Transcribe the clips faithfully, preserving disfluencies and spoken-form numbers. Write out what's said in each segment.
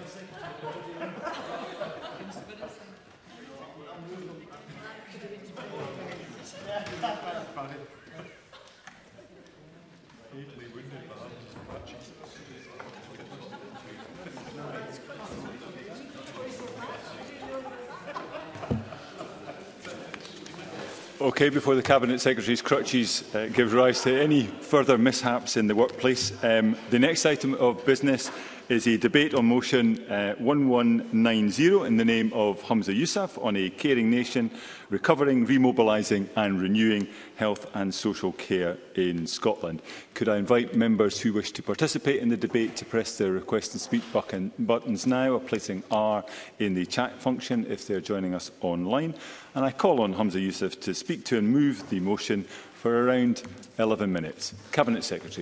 Okay, before the Cabinet Secretary's crutches uh, give rise to any further mishaps in the workplace, um, the next item of business is a debate on motion uh, one one nine zero in the name of Humza Yousaf on a caring nation, recovering, remobilising and renewing health and social care in Scotland. Could I invite members who wish to participate in the debate to press the request and speak button, buttons now, or placing R in the chat function if they are joining us online. And I call on Humza Yousaf to speak to and move the motion for around eleven minutes. Cabinet Secretary.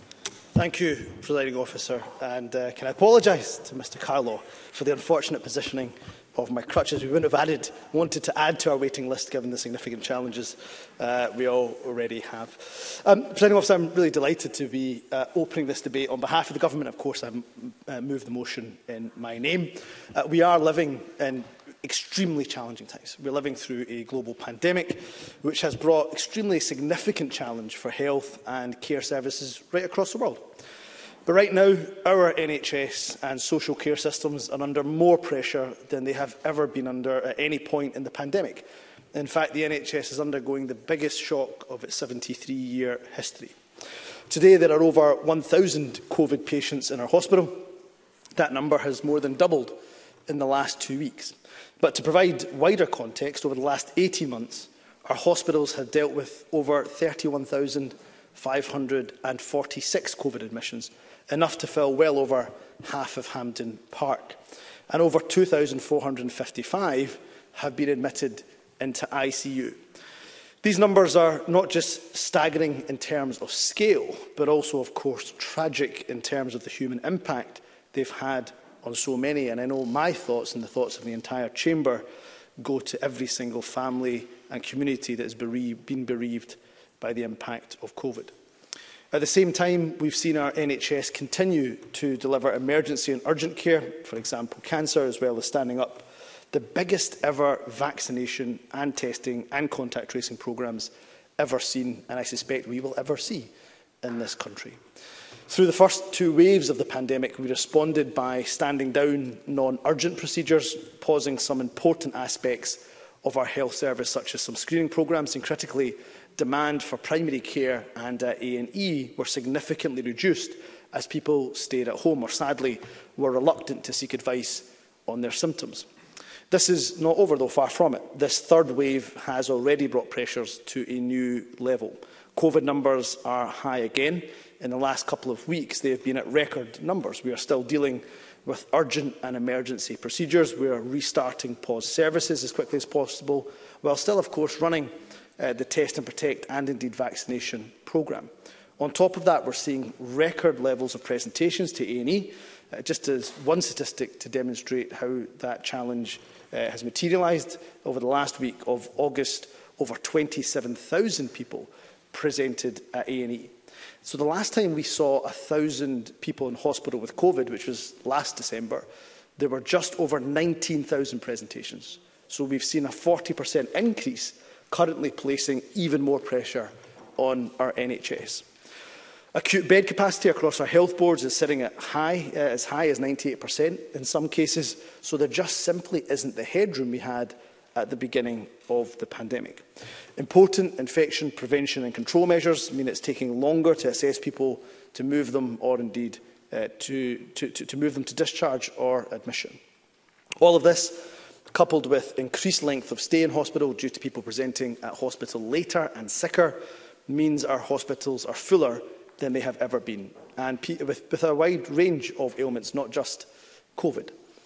Thank you, Presiding Officer, and uh, can I apologise to Mr Carlaw for the unfortunate positioning of my crutches. We wouldn't have added, wanted to add to our waiting list given the significant challenges uh, we all already have. Um, Presiding Officer, I'm really delighted to be uh, opening this debate on behalf of the Government. Of course, I've uh, moved the motion in my name. Uh, we are living in extremely challenging times. We're living through a global pandemic which has brought extremely significant challenge for health and care services right across the world. But right now, our N H S and social care systems are under more pressure than they have ever been under at any point in the pandemic. In fact, the N H S is undergoing the biggest shock of its seventy-three year history. Today, there are over one thousand COVID patients in our hospital. That number has more than doubled in the last two weeks. But to provide wider context, over the last eighteen months, our hospitals have dealt with over thirty-one thousand five hundred forty-six COVID admissions, enough to fill well over half of Hampden Park. And over two thousand four hundred fifty-five have been admitted into I C U. These numbers are not just staggering in terms of scale, but also, of course, tragic in terms of the human impact they've had on so many. And I know my thoughts and the thoughts of the entire chamber go to every single family and community that has bereaved, been bereaved by the impact of COVID. At the same time, we've seen our N H S continue to deliver emergency and urgent care, for example, cancer, as well as standing up the biggest ever vaccination and testing and contact tracing programmes ever seen, and I suspect we will ever see in this country. Through the first two waves of the pandemic, we responded by standing down non-urgent procedures, pausing some important aspects of our health service, such as some screening programmes, and critically, demand for primary care and uh, A and E were significantly reduced as people stayed at home or, sadly, were reluctant to seek advice on their symptoms. This is not over, though, far from it. This third wave has already brought pressures to a new level. COVID numbers are high again. In the last couple of weeks, they have been at record numbers. We are still dealing with urgent and emergency procedures. We are restarting paused services as quickly as possible, while still, of course, running uh, the Test and Protect and indeed vaccination programme. On top of that, we're seeing record levels of presentations to A and E, uh, just as one statistic to demonstrate how that challenge uh, has materialised. Over the last week of August, over twenty-seven thousand people presented at A and E. So the last time we saw one thousand people in hospital with COVID, which was last December, there were just over nineteen thousand presentations. So we've seen a forty percent increase, currently placing even more pressure on our N H S. Acute bed capacity across our health boards is sitting at high, uh, as high as ninety-eight percent in some cases, so there just simply isn't the headroom we had at the beginning of the pandemic. Important infection prevention and control measures mean it's taking longer to assess people, to move them, or indeed uh, to, to, to, to move them to discharge or admission. All of this, coupled with increased length of stay in hospital due to people presenting at hospital later and sicker, means our hospitals are fuller than they have ever been, and with, with a wide range of ailments, not just COVID.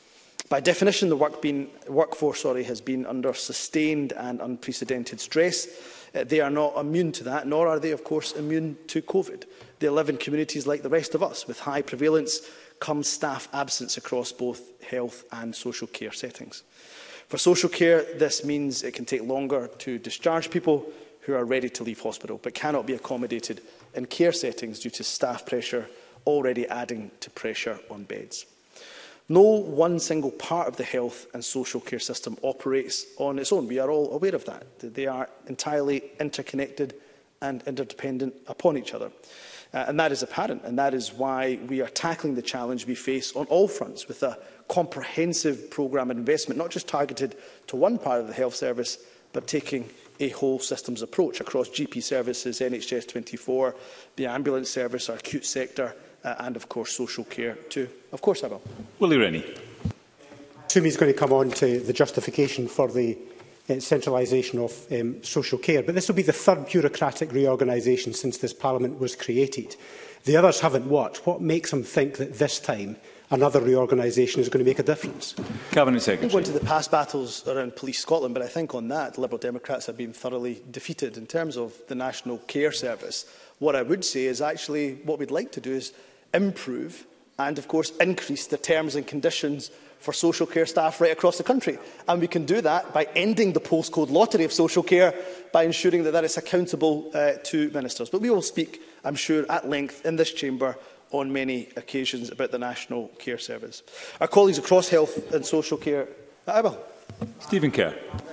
By definition, the work being, workforce sorry, has been under sustained and unprecedented stress. Uh, they are not immune to that, nor are they, of course, immune to COVID. They live in communities like the rest of us. With high prevalence comes staff absence across both health and social care settings. For social care, this means it can take longer to discharge people who are ready to leave hospital, but cannot be accommodated in care settings due to staff pressure already adding to pressure on beds. No one single part of the health and social care system operates on its own. We are all aware of that. They are entirely interconnected and interdependent upon each other. Uh, and that is apparent, and that is why we are tackling the challenge we face on all fronts with a comprehensive programme of investment, not just targeted to one part of the health service, but taking a whole systems approach across G P services, N H S twenty-four, the ambulance service, our acute sector, uh, and of course social care too. Of course I will. Willie Rennie. I assume he's going to come on to the justification for the uh, centralisation of um, social care, but this will be the third bureaucratic reorganisation since this Parliament was created. The others haven't what? What makes him think that this time another reorganisation is going to make a difference? Cabinet I Secretary. think going to the past battles around Police Scotland, but I think on that the Liberal Democrats have been thoroughly defeated in terms of the National Care Service. What I would say is actually what we'd like to do is improve and, of course, increase the terms and conditions for social care staff right across the country. And we can do that by ending the postcode lottery of social care, by ensuring that that is accountable uh, to ministers. But we will speak, I'm sure, at length in this chamber on many occasions about the National Care Service. Our colleagues across health and social care, I will. Stephen Kerr.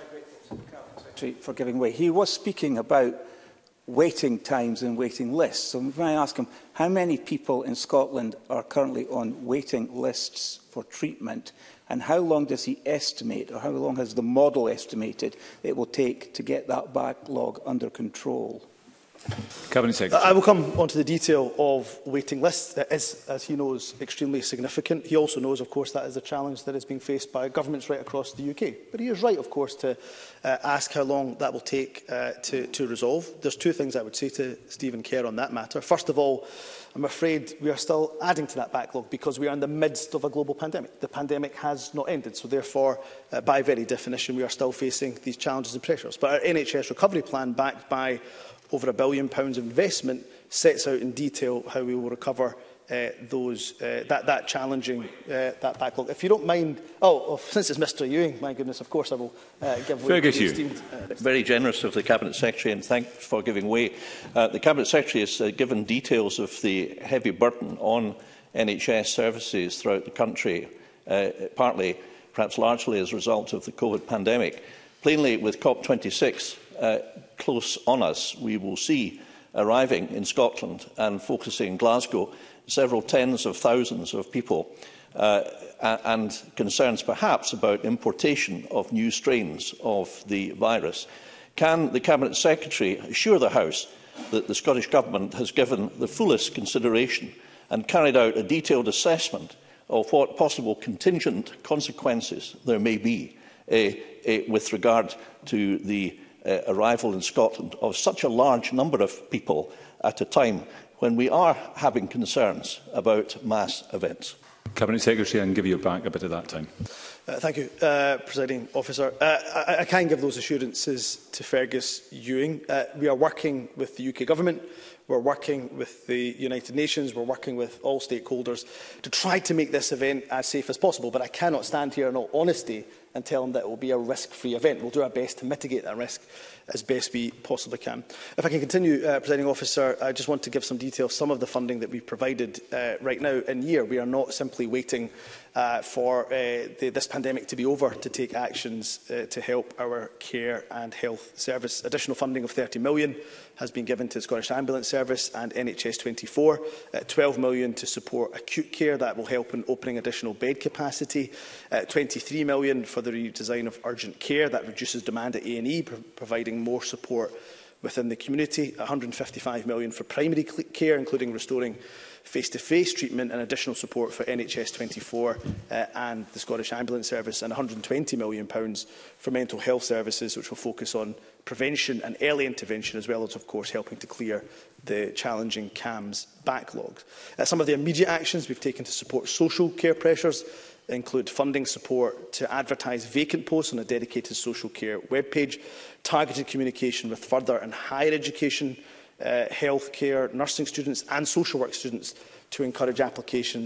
For giving way. He was speaking about waiting times and waiting lists. So may I ask him, how many people in Scotland are currently on waiting lists for treatment, and how long does he estimate, or how long has the model estimated it will take to get that backlog under control? Cabinet Secretary. I will come on to the detail of waiting lists. That is, as he knows, extremely significant. He also knows, of course, that is a challenge that is being faced by governments right across the U K. But he is right, of course, to uh, ask how long that will take uh, to, to resolve. There's two things I would say to Stephen Kerr on that matter. First of all, I'm afraid we are still adding to that backlog because we are in the midst of a global pandemic. The pandemic has not ended, so therefore, uh, by very definition, we are still facing these challenges and pressures. But our N H S recovery plan, backed by over a billion pounds of investment, sets out in detail how we will recover uh, those uh, that, that challenging uh, that backlog. If you don't mind, oh, oh, since it's Mr Ewing, my goodness, of course I will uh, give way to the esteemed. Uh, Very generous of the Cabinet Secretary, and thanks for giving way. Uh, the Cabinet Secretary has uh, given details of the heavy burden on N H S services throughout the country, uh, partly, perhaps largely, as a result of the COVID pandemic. Plainly, with COP twenty-six uh, close on us, we will see arriving in Scotland and focusing in Glasgow several tens of thousands of people uh, and concerns perhaps about importation of new strains of the virus. Can the Cabinet Secretary assure the House that the Scottish Government has given the fullest consideration and carried out a detailed assessment of what possible contingent consequences there may be uh, uh, with regard to the uh, arrival in Scotland of such a large number of people at a time when we are having concerns about mass events? Cabinet Secretary, I can give you back a bit of that time. Uh, thank you, uh, Presiding Officer. Uh, I, I can give those assurances to Fergus Ewing. Uh, we are working with the U K Government, we're working with the United Nations, we're working with all stakeholders to try to make this event as safe as possible. But I cannot stand here in all honesty and tell them that it will be a risk-free event. We'll do our best to mitigate that risk as best we possibly can. If I can continue, uh, Presiding Officer, I just want to give some detail of some of the funding that we've provided uh, right now in year. We are not simply waiting uh, for uh, the, this pandemic to be over to take actions uh, to help our care and health service. Additional funding of thirty million pounds has been given to the Scottish Ambulance Service and N H S twenty-four, uh, twelve million pounds to support acute care. That will help in opening additional bed capacity, uh, twenty-three million pounds for the redesign of urgent care. That reduces demand at A and E, pro providing more support within the community, one hundred and fifty-five million pounds for primary care, including restoring face-to-face treatment and additional support for N H S twenty-four uh, and the Scottish Ambulance Service, and one hundred and twenty million pounds for mental health services, which will focus on prevention and early intervention, as well as, of course, helping to clear the challenging C A M S backlog. Uh, some of the immediate actions we've taken to support social care pressures include funding support to advertise vacant posts on a dedicated social care webpage, targeted communication with further and higher education, uh, healthcare, nursing students and social work students to encourage applications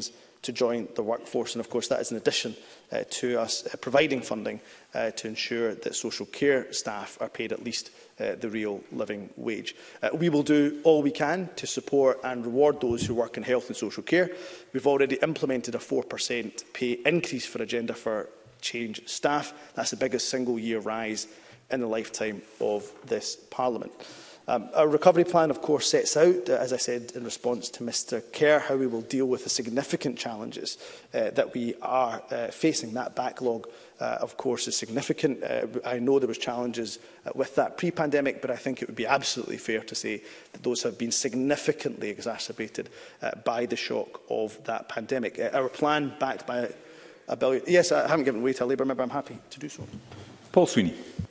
to join the workforce. And of course, that is in addition uh, to us uh, providing funding uh, to ensure that social care staff are paid at least uh, the real living wage. Uh, we will do all we can to support and reward those who work in health and social care. We've already implemented a four percent pay increase for Agenda for Change staff. That's the biggest single year rise in the lifetime of this Parliament. Um, our recovery plan, of course, sets out, uh, as I said in response to Mr Kerr, how we will deal with the significant challenges uh, that we are uh, facing. That backlog, uh, of course, is significant. Uh, I know there was challenges uh, with that pre-pandemic, but I think it would be absolutely fair to say that those have been significantly exacerbated uh, by the shock of that pandemic. Uh, our plan, backed by a billion... Yes, I haven't given way to a Labour member. I'm happy to do so. Paul Sweeney.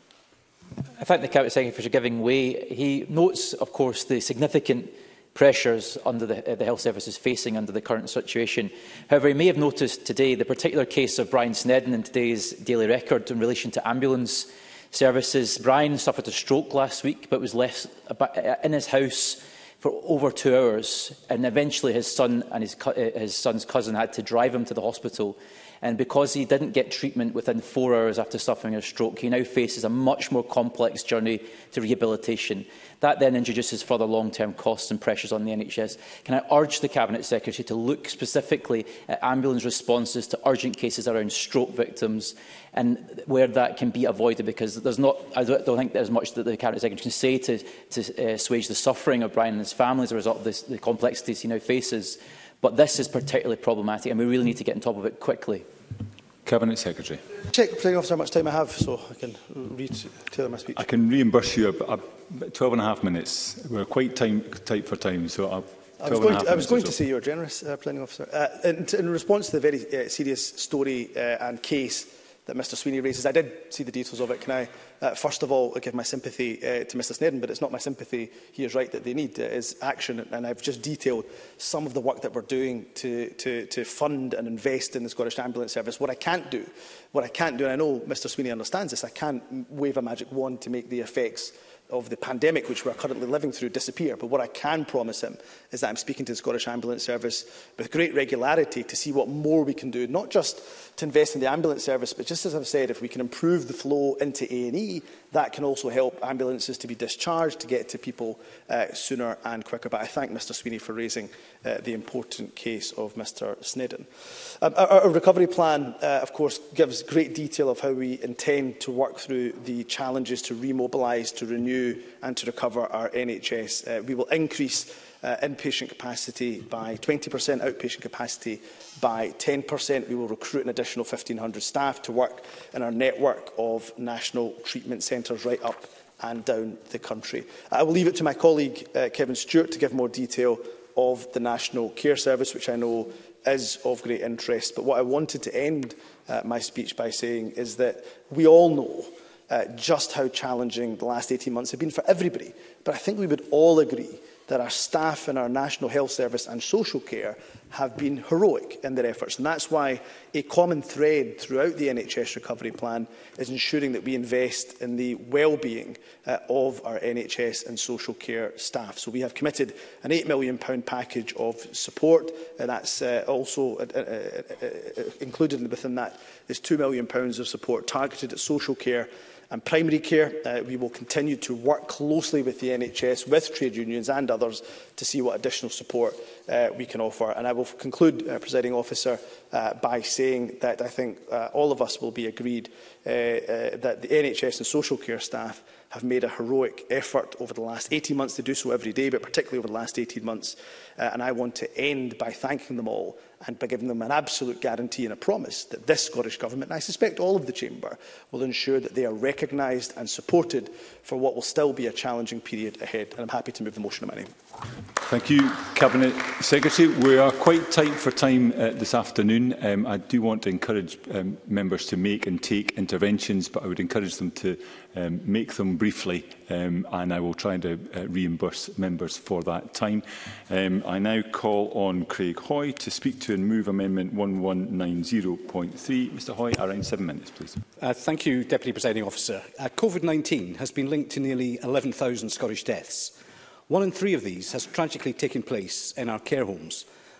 I thank the Cabinet Secretary for giving way. He notes, of course, the significant pressures under the, uh, the health service is facing under the current situation. However, he may have noticed today the particular case of Brian Snedden in today's Daily Record in relation to ambulance services. Brian suffered a stroke last week, but was left in his house for over two hours, and eventually his son and his, his son's cousin had to drive him to the hospital. And because he didn't get treatment within four hours after suffering a stroke, he now faces a much more complex journey to rehabilitation. That then introduces further long-term costs and pressures on the N H S. Can I urge the Cabinet Secretary to look specifically at ambulance responses to urgent cases around stroke victims and where that can be avoided? Because there's not, I don't think there's much that the Cabinet Secretary can say to, to uh, assuage the suffering of Brian and his family as a result of this, the complexities he now faces. But this is particularly problematic, and we really need to get on top of it quickly. Cabinet Secretary. Check, Presiding Officer, how much time I have, so I can re-tailor my speech. I can reimburse you a, a twelve and a half minutes. We're quite time, tight for time, so I'll I was going, to, I was going to say you were generous, uh, Presiding Officer. Uh, in, in response to the very uh, serious story uh, and case that Mr Sweeney raises, I did see the details of it. Can I, uh, first of all, give my sympathy uh, to Mr Snedden, but it's not my sympathy he is right that they need. It is action, and I've just detailed some of the work that we're doing to, to, to fund and invest in the Scottish Ambulance Service. What I can't do, what I can't do, and I know Mr Sweeney understands this, I can't wave a magic wand to make the effects of the pandemic, which we are currently living through, disappear. But what I can promise him is that I'm speaking to the Scottish Ambulance Service with great regularity to see what more we can do, not just to invest in the ambulance service, but just as I've said, if we can improve the flow into A and E, that can also help ambulances to be discharged, to get to people uh, sooner and quicker. But I thank Mr Sweeney for raising uh, the important case of Mr Snedden. Um, our, our recovery plan, uh, of course, gives great detail of how we intend to work through the challenges to remobilise, to renew and to recover our N H S. Uh, we will increase uh, inpatient capacity by twenty percent, outpatient capacity by ten percent. We will recruit an additional fifteen hundred staff to work in our network of national treatment centres right up and down the country. I will leave it to my colleague uh, Kevin Stewart to give more detail of the National Care Service, which I know is of great interest. But what I wanted to end uh, my speech by saying is that we all know uh, just how challenging the last eighteen months have been for everybody. But I think we would all agree that our staff in our National Health Service and social care have been heroic in their efforts. And that's why a common thread throughout the N H S recovery plan is ensuring that we invest in the well-being uh, of our N H S and social care staff. So we have committed an eight million pound package of support, and that's uh, also uh, uh, uh, included within that is two million pounds of support targeted at social care and primary care. Uh, we will continue to work closely with the N H S, with trade unions and others, to see what additional support uh, we can offer. And I will conclude, uh, Presiding Officer, uh, by saying that I think uh, all of us will be agreed uh, uh, that the N H S and social care staff have made a heroic effort over the last eighteen months. They do so every day, but particularly over the last eighteen months. Uh, and I want to end by thanking them all and by giving them an absolute guarantee and a promise that this Scottish Government, and I suspect all of the Chamber, will ensure that they are recognised and supported for what will still be a challenging period ahead. And I'm happy to move the motion in my name. Thank you, Cabinet Secretary. We are quite tight for time uh, this afternoon. Um, I do want to encourage um, members to make and take interventions, but I would encourage them to um, make them briefly, um, and I will try to uh, reimburse members for that time. Um, I now call on Craig Hoy to speak to and move Amendment one one nine zero point three. Mr Hoy, around seven minutes, please. Uh, thank you, Deputy Presiding Officer. Uh, COVID nineteen has been linked to nearly eleven thousand Scottish deaths. One in three of these has tragically taken place in our care homes,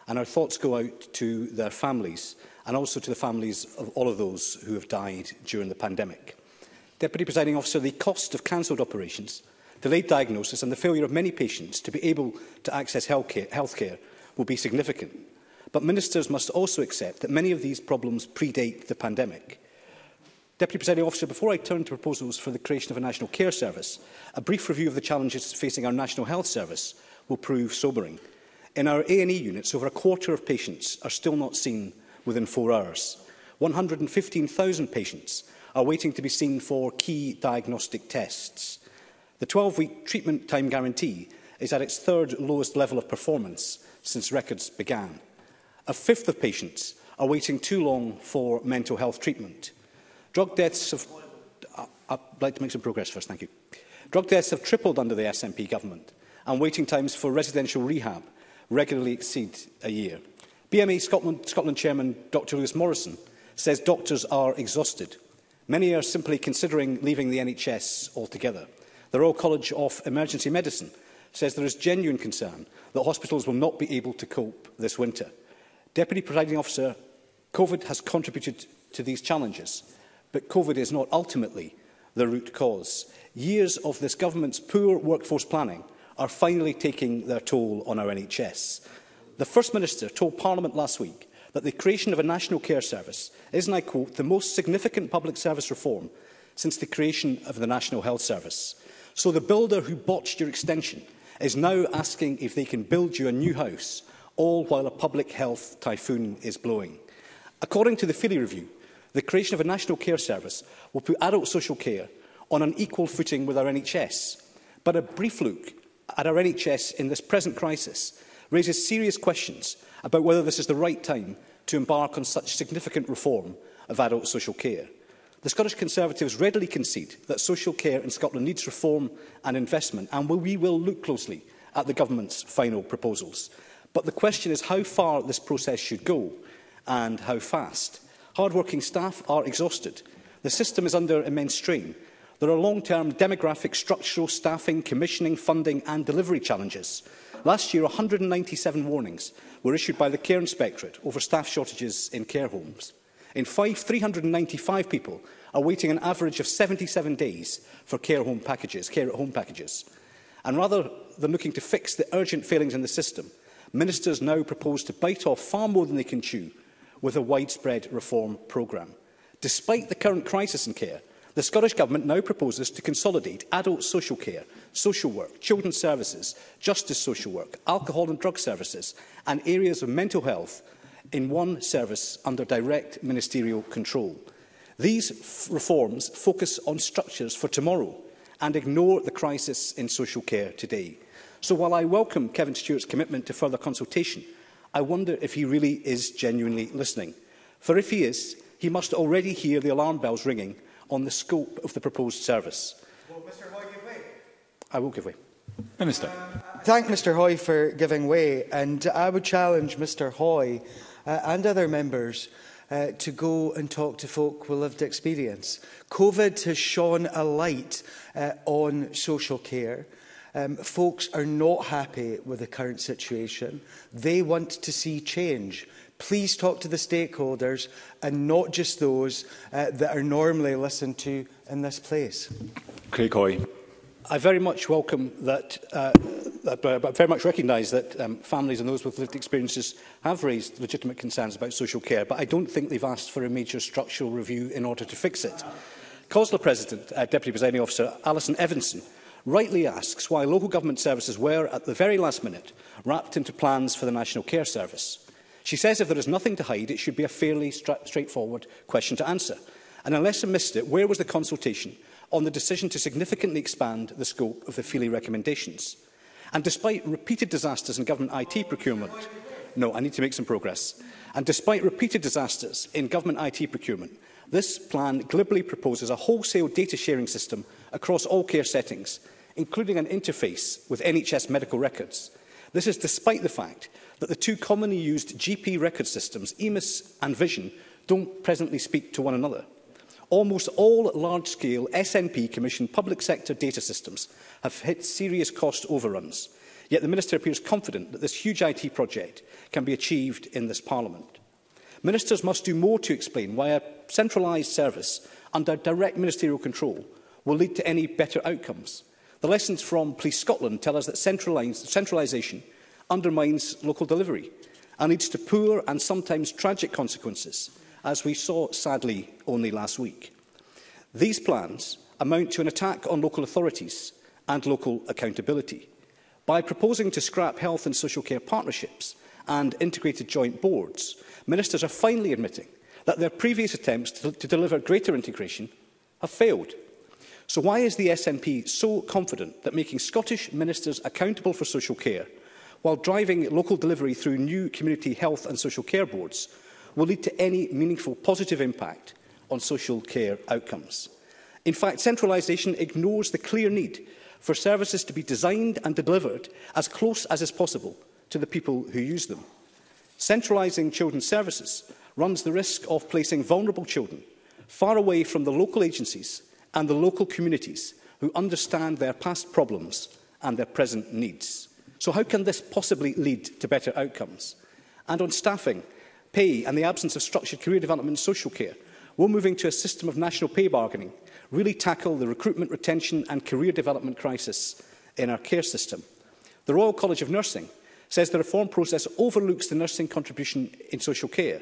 and our thoughts go out to their families and also to the families of all of those who have died during the pandemic. Deputy Presiding Officer, the cost of cancelled operations, delayed diagnosis and the failure of many patients to be able to access healthcare will be significant. But ministers must also accept that many of these problems predate the pandemic. Deputy Presiding Officer, before I turn to proposals for the creation of a National Care Service, a brief review of the challenges facing our National Health Service will prove sobering. In our A and E units, over a quarter of patients are still not seen within four hours. one hundred and fifteen thousand patients are waiting to be seen for key diagnostic tests. The twelve-week treatment time guarantee is at its third lowest level of performance since records began. A fifth of patients are waiting too long for mental health treatment. Drug deaths have... I'd like to make some progress first, thank you. Drug deaths have tripled under the S N P government, and waiting times for residential rehab regularly exceed a year. B M A Scotland, Scotland Chairman Doctor Lewis Morrison says doctors are exhausted. Many are simply considering leaving the N H S altogether. The Royal College of Emergency Medicine says there is genuine concern that hospitals will not be able to cope this winter. Deputy Presiding Officer, COVID has contributed to these challenges, but COVID is not ultimately the root cause. Years of this government's poor workforce planning are finally taking their toll on our N H S. The First Minister told Parliament last week that the creation of a National Care Service is, and I quote, the most significant public service reform since the creation of the National Health Service. So the builder who botched your extension is now asking if they can build you a new house, all while a public health typhoon is blowing. According to the Feely Review, the creation of a National Care Service will put adult social care on an equal footing with our N H S. But a brief look at our N H S in this present crisis raises serious questions about whether this is the right time to embark on such significant reform of adult social care. The Scottish Conservatives readily concede that social care in Scotland needs reform and investment, and we will look closely at the government's final proposals. But the question is how far this process should go and how fast. Hard-working staff are exhausted. The system is under immense strain. There are long-term demographic, structural, staffing, commissioning, funding and delivery challenges. Last year, one hundred and ninety-seven warnings were issued by the Care Inspectorate over staff shortages in care homes. In Fife, three hundred and ninety-five people are waiting an average of seventy-seven days for care home packages, care at home packages. And rather than looking to fix the urgent failings in the system, ministers now propose to bite off far more than they can chew with a widespread reform programme. Despite the current crisis in care, the Scottish Government now proposes to consolidate adult social care, social work, children's services, justice social work, alcohol and drug services and areas of mental health in one service under direct ministerial control. These reforms focus on structures for tomorrow and ignore the crisis in social care today. So while I welcome Kevin Stewart's commitment to further consultation, I wonder if he really is genuinely listening. For if he is, he must already hear the alarm bells ringing on the scope of the proposed service. Will Mr Hoy give way? I will give way. Minister. Uh, thank Mr Hoy for giving way, and I would challenge Mr Hoy uh, and other members uh, to go and talk to folk with lived experience. COVID has shone a light uh, on social care. Um, folks are not happy with the current situation. They want to see change. Please talk to the stakeholders and not just those uh, that are normally listened to in this place. Craig Hoy. I very much welcome that, uh, that uh, but very much recognise that um, families and those with lived experiences have raised legitimate concerns about social care, but I don't think they've asked for a major structural review in order to fix it. COSLA President, uh, Deputy Presiding Officer Alison Evanson, rightly asks why local government services were, at the very last minute, wrapped into plans for the National Care Service. She says if there is nothing to hide, it should be a fairly stra straightforward question to answer. And unless I missed it, where was the consultation on the decision to significantly expand the scope of the Feely recommendations? And despite repeated disasters in government I T procurement... No, I need to make some progress. And despite repeated disasters in government I T procurement, this plan glibly proposes a wholesale data sharing system across all care settings, including an interface with N H S medical records. This is despite the fact that the two commonly used G P record systems, E M I S and Vision, don't presently speak to one another. Almost all large-scale S N P-commissioned public sector data systems have hit serious cost overruns. Yet the Minister appears confident that this huge I T project can be achieved in this Parliament. Ministers must do more to explain why a centralised service under direct ministerial control will lead to any better outcomes. The lessons from Police Scotland tell us that centralisation undermines local delivery and leads to poor and sometimes tragic consequences, as we saw, sadly, only last week. These plans amount to an attack on local authorities and local accountability. By proposing to scrap health and social care partnerships and integrated joint boards, ministers are finally admitting that their previous attempts to, to deliver greater integration have failed. So why is the S N P so confident that making Scottish ministers accountable for social care, while driving local delivery through new community health and social care boards, will lead to any meaningful positive impact on social care outcomes? In fact, centralisation ignores the clear need for services to be designed and delivered as close as is possible to the people who use them. Centralising children's services runs the risk of placing vulnerable children far away from the local agencies and the local communities who understand their past problems and their present needs. So how can this possibly lead to better outcomes? And on staffing, pay and the absence of structured career development and social care, will moving to a system of national pay bargaining really tackle the recruitment, retention and career development crisis in our care system. The Royal College of Nursing says the reform process overlooks the nursing contribution in social care.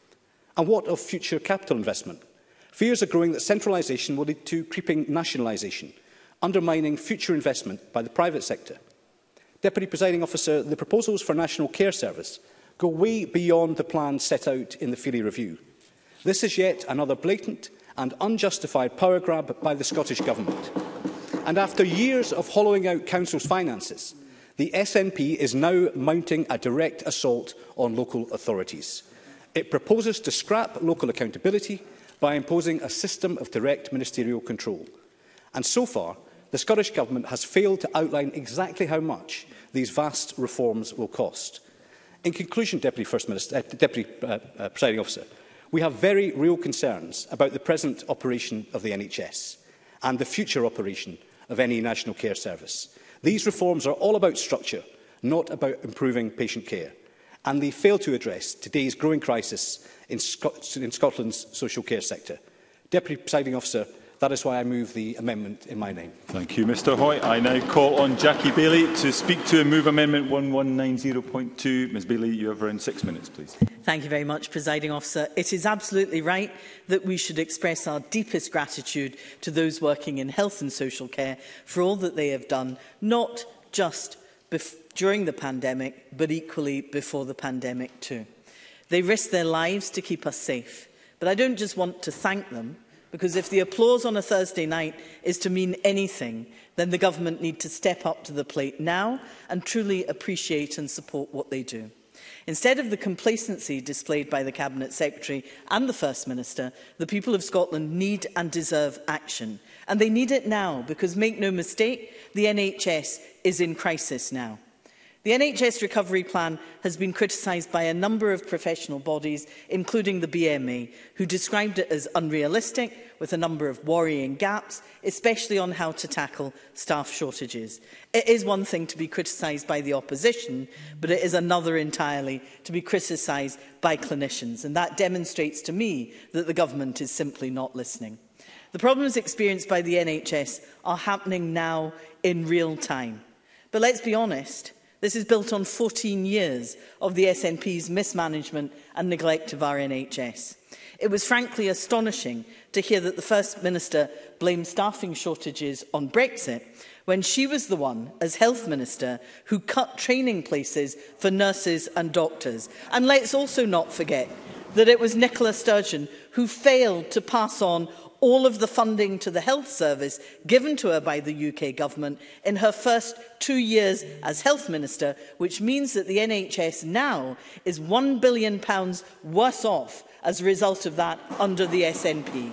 And what of future capital investment? Fears are growing that centralisation will lead to creeping nationalisation, undermining future investment by the private sector. Deputy Presiding Officer, the proposals for National Care Service go way beyond the plan set out in the Feely Review. This is yet another blatant and unjustified power grab by the Scottish Government. And after years of hollowing out Council's finances, the S N P is now mounting a direct assault on local authorities. It proposes to scrap local accountability by imposing a system of direct ministerial control. And so far, the Scottish Government has failed to outline exactly how much these vast reforms will cost. In conclusion, Deputy First Minister, uh, Deputy uh, uh, Presiding Officer, we have very real concerns about the present operation of the N H S and the future operation of any national care service. These reforms are all about structure, not about improving patient care, and they fail to address today's growing crisis in, Scot in Scotland's social care sector. Deputy Presiding Officer, that is why I move the amendment in my name. Thank you, Mr Hoy. I now call on Jackie Bailey to speak to and move Amendment one one nine zero point two. Ms Bailey, you have around six minutes, please. Thank you very much, Presiding Officer. It is absolutely right that we should express our deepest gratitude to those working in health and social care for all that they have done, not just during the pandemic, but equally before the pandemic too. They risked their lives to keep us safe. But I don't just want to thank them, because if the applause on a Thursday night is to mean anything, then the government need to step up to the plate now and truly appreciate and support what they do. Instead of the complacency displayed by the Cabinet Secretary and the First Minister, the people of Scotland need and deserve action. And they need it now, because make no mistake, the N H S is in crisis now. The N H S Recovery Plan has been criticised by a number of professional bodies, including the B M A, who described it as unrealistic, with a number of worrying gaps, especially on how to tackle staff shortages. It is one thing to be criticised by the opposition, but it is another entirely to be criticised by clinicians, and that demonstrates to me that the government is simply not listening. The problems experienced by the N H S are happening now in real time. But let's be honest, this is built on fourteen years of the S N P's mismanagement and neglect of our N H S. It was frankly astonishing to hear that the First Minister blamed staffing shortages on Brexit when she was the one, as Health Minister, who cut training places for nurses and doctors. And let's also not forget that it was Nicola Sturgeon who failed to pass on all of the funding to the health service given to her by the U K government in her first two years as Health Minister, which means that the N H S now is one billion pounds worse off as a result of that under the S N P.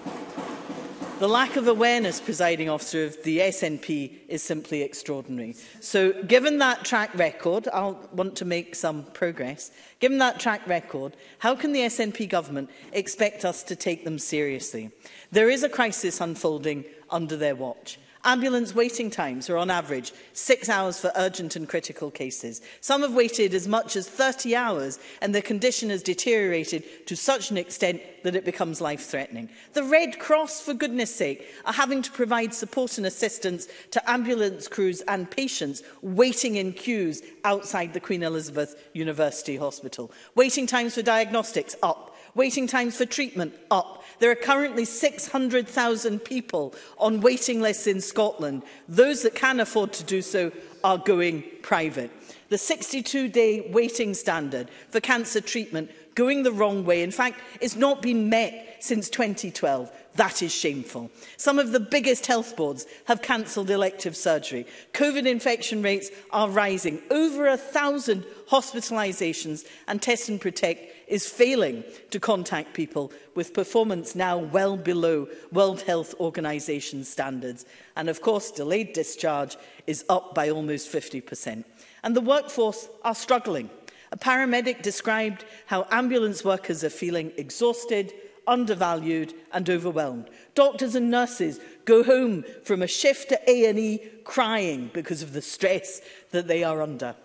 The lack of awareness, Presiding Officer, of the S N P is simply extraordinary. So, given that track record, I'll want to make some progress. Given that track record, how can the S N P government expect us to take them seriously? There is a crisis unfolding under their watch, Ambulance waiting times are on average six hours for urgent and critical cases. Some have waited as much as thirty hours, and their condition has deteriorated to such an extent that it becomes life-threatening. The Red Cross, for goodness sake, are having to provide support and assistance to ambulance crews and patients waiting in queues outside the Queen Elizabeth University Hospital. Waiting times for diagnostics up. Waiting times for treatment up. There are currently six hundred thousand people on waiting lists in Scotland. Those that can afford to do so are going private. The sixty-two day waiting standard for cancer treatment going the wrong way. In fact, it's not been met since twenty twelve. That is shameful. Some of the biggest health boards have cancelled elective surgery. COVID infection rates are rising. Over a thousand hospitalisations, and Test and Protect is failing to contact people, with performance now well below World Health Organization standards. And of course, delayed discharge is up by almost fifty percent. And the workforce are struggling. A paramedic described how ambulance workers are feeling exhausted, undervalued and overwhelmed. Doctors and nurses go home from a shift at A and E crying because of the stress that they are under.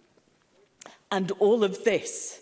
And all of this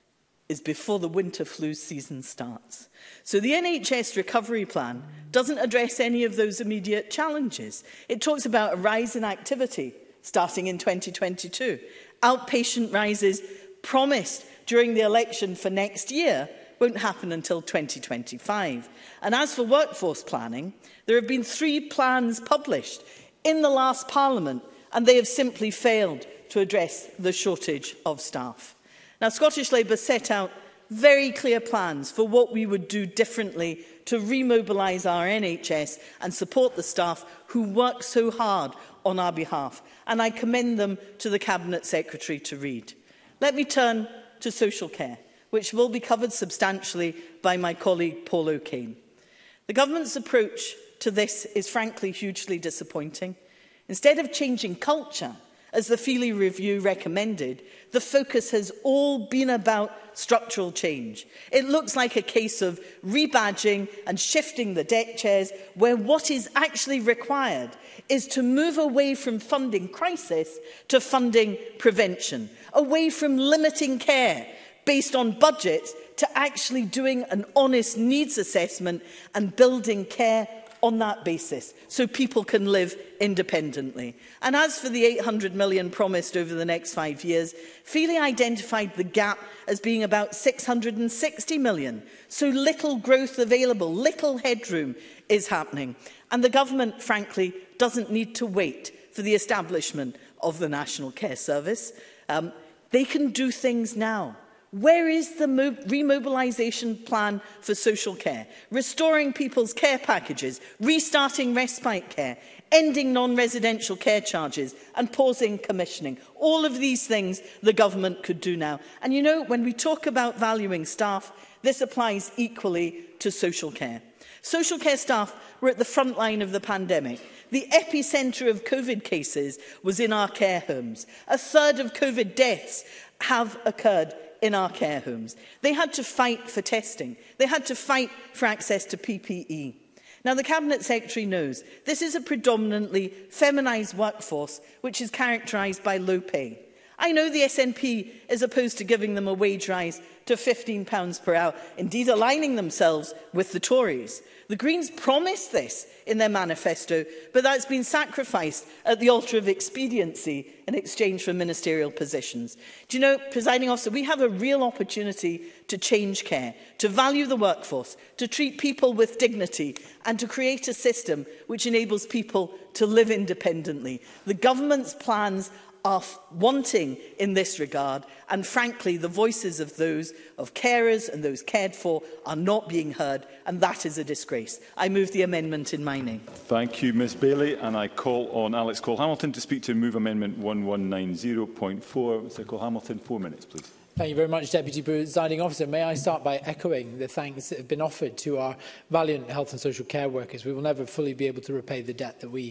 is before the winter flu season starts. So the N H S recovery plan doesn't address any of those immediate challenges. It talks about a rise in activity starting in twenty twenty-two. Outpatient rises promised during the election for next year won't happen until twenty twenty-five. And as for workforce planning, there have been three plans published in the last Parliament, and they have simply failed to address the shortage of staff. Now, Scottish Labour set out very clear plans for what we would do differently to remobilise our N H S and support the staff who work so hard on our behalf. And I commend them to the Cabinet Secretary to read. Let me turn to social care, which will be covered substantially by my colleague Paul O'Kane. The government's approach to this is frankly hugely disappointing. Instead of changing culture, as the Feely Review recommended, the focus has all been about structural change. It looks like a case of rebadging and shifting the deck chairs, where what is actually required is to move away from funding crisis to funding prevention, away from limiting care based on budgets to actually doing an honest needs assessment and building care on that basis, so people can live independently. And as for the eight hundred million promised over the next five years, Feely identified the gap as being about six hundred sixty million. So little growth available, little headroom is happening. And the government, frankly, doesn't need to wait for the establishment of the National Care Service. Um, they can do things now. Where is the remobilisation plan for social care? Restoring people's care packages, restarting respite care, ending non-residential care charges and pausing commissioning. All of these things the government could do now. And you know, when we talk about valuing staff, this applies equally to social care. Social care staff were at the front line of the pandemic. The epicentre of COVID cases was in our care homes. A third of COVID deaths have occurred in our care homes. They had to fight for testing. They had to fight for access to P P E. Now, the Cabinet Secretary knows this is a predominantly feminised workforce which is characterised by low pay. I know the S N P is opposed to giving them a wage rise to fifteen pounds per hour, indeed aligning themselves with the Tories. The Greens promised this in their manifesto, but that's been sacrificed at the altar of expediency in exchange for ministerial positions. Do you know, Presiding Officer, we have a real opportunity to change care, to value the workforce, to treat people with dignity, and to create a system which enables people to live independently. The government's plans are wanting in this regard, and frankly the voices of those of carers and those cared for are not being heard, and that is a disgrace. I move the amendment in my name. Thank you, Ms Bailey, and I call on Alex Cole-Hamilton to speak to move amendment one one nine zero point four. Mr Cole-Hamilton, four minutes, please. Thank you very much, Deputy Presiding Officer. May I start by echoing the thanks that have been offered to our valiant health and social care workers. We will never fully be able to repay the debt that we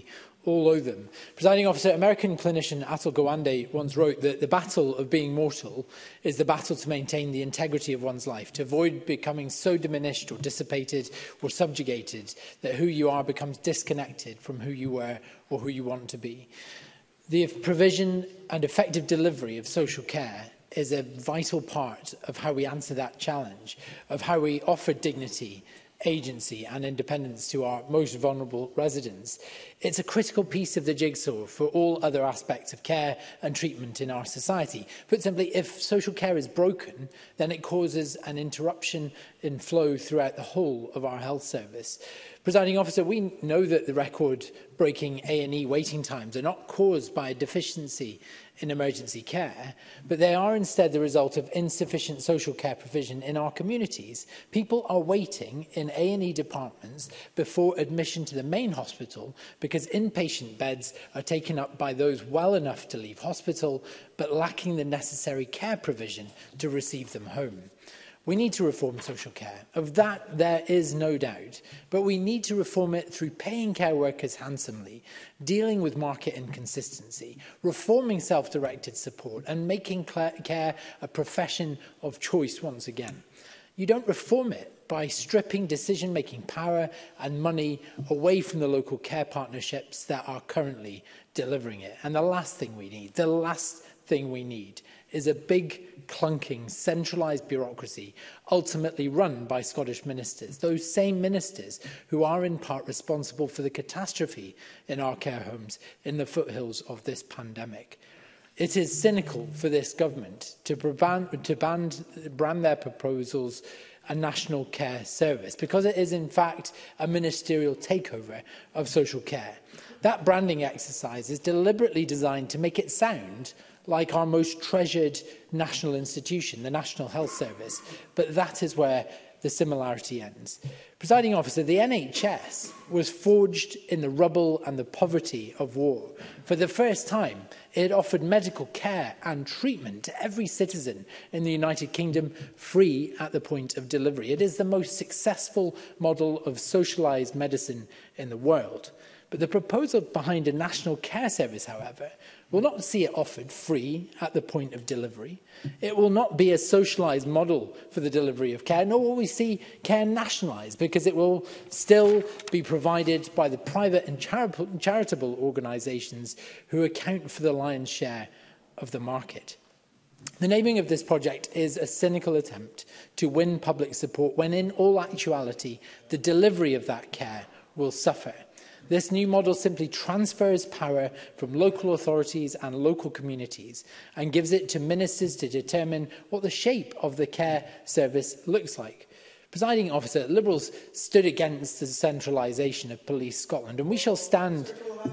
all owe them. Presiding Officer, American clinician Atul Gawande once wrote that the battle of being mortal is the battle to maintain the integrity of one's life, to avoid becoming so diminished or dissipated or subjugated that who you are becomes disconnected from who you were or who you want to be. The provision and effective delivery of social care is a vital part of how we answer that challenge, of how we offer dignity, agency and independence to our most vulnerable residents. It's a critical piece of the jigsaw for all other aspects of care and treatment in our society. Put simply, if social care is broken, then it causes an interruption in flow throughout the whole of our health service. Presiding Officer, we know that the record-breaking A and E waiting times are not caused by a deficiency in emergency care, but they are instead the result of insufficient social care provision in our communities. People are waiting in A and E departments before admission to the main hospital because inpatient beds are taken up by those well enough to leave hospital, but lacking the necessary care provision to receive them home. We need to reform social care. Of that, there is no doubt. But we need to reform it through paying care workers handsomely, dealing with market inconsistency, reforming self-directed support, and making care a profession of choice once again. You don't reform it by stripping decision-making power and money away from the local care partnerships that are currently delivering it. And the last thing we need, the last thing we need is a big, clunking, centralised bureaucracy ultimately run by Scottish ministers, those same ministers who are in part responsible for the catastrophe in our care homes in the foothills of this pandemic. It is cynical for this government to brand, to brand, brand their proposals a national care service, because it is in fact a ministerial takeover of social care. That branding exercise is deliberately designed to make it sound like our most treasured national institution, the National Health Service, but that is where the similarity ends. Presiding Officer, the N H S was forged in the rubble and the poverty of war. For the first time, it offered medical care and treatment to every citizen in the United Kingdom, free at the point of delivery. It is the most successful model of socialised medicine in the world. But the proposal behind a national care service, however, will not see it offered free at the point of delivery. It will not be a socialised model for the delivery of care, nor will we see care nationalised, because it will still be provided by the private and charitable organisations who account for the lion's share of the market. The naming of this project is a cynical attempt to win public support when, in all actuality, the delivery of that care will suffer. This new model simply transfers power from local authorities and local communities and gives it to ministers to determine what the shape of the care service looks like. Presiding Officer, Liberals stood against the centralisation of Police Scotland, and we shall stand...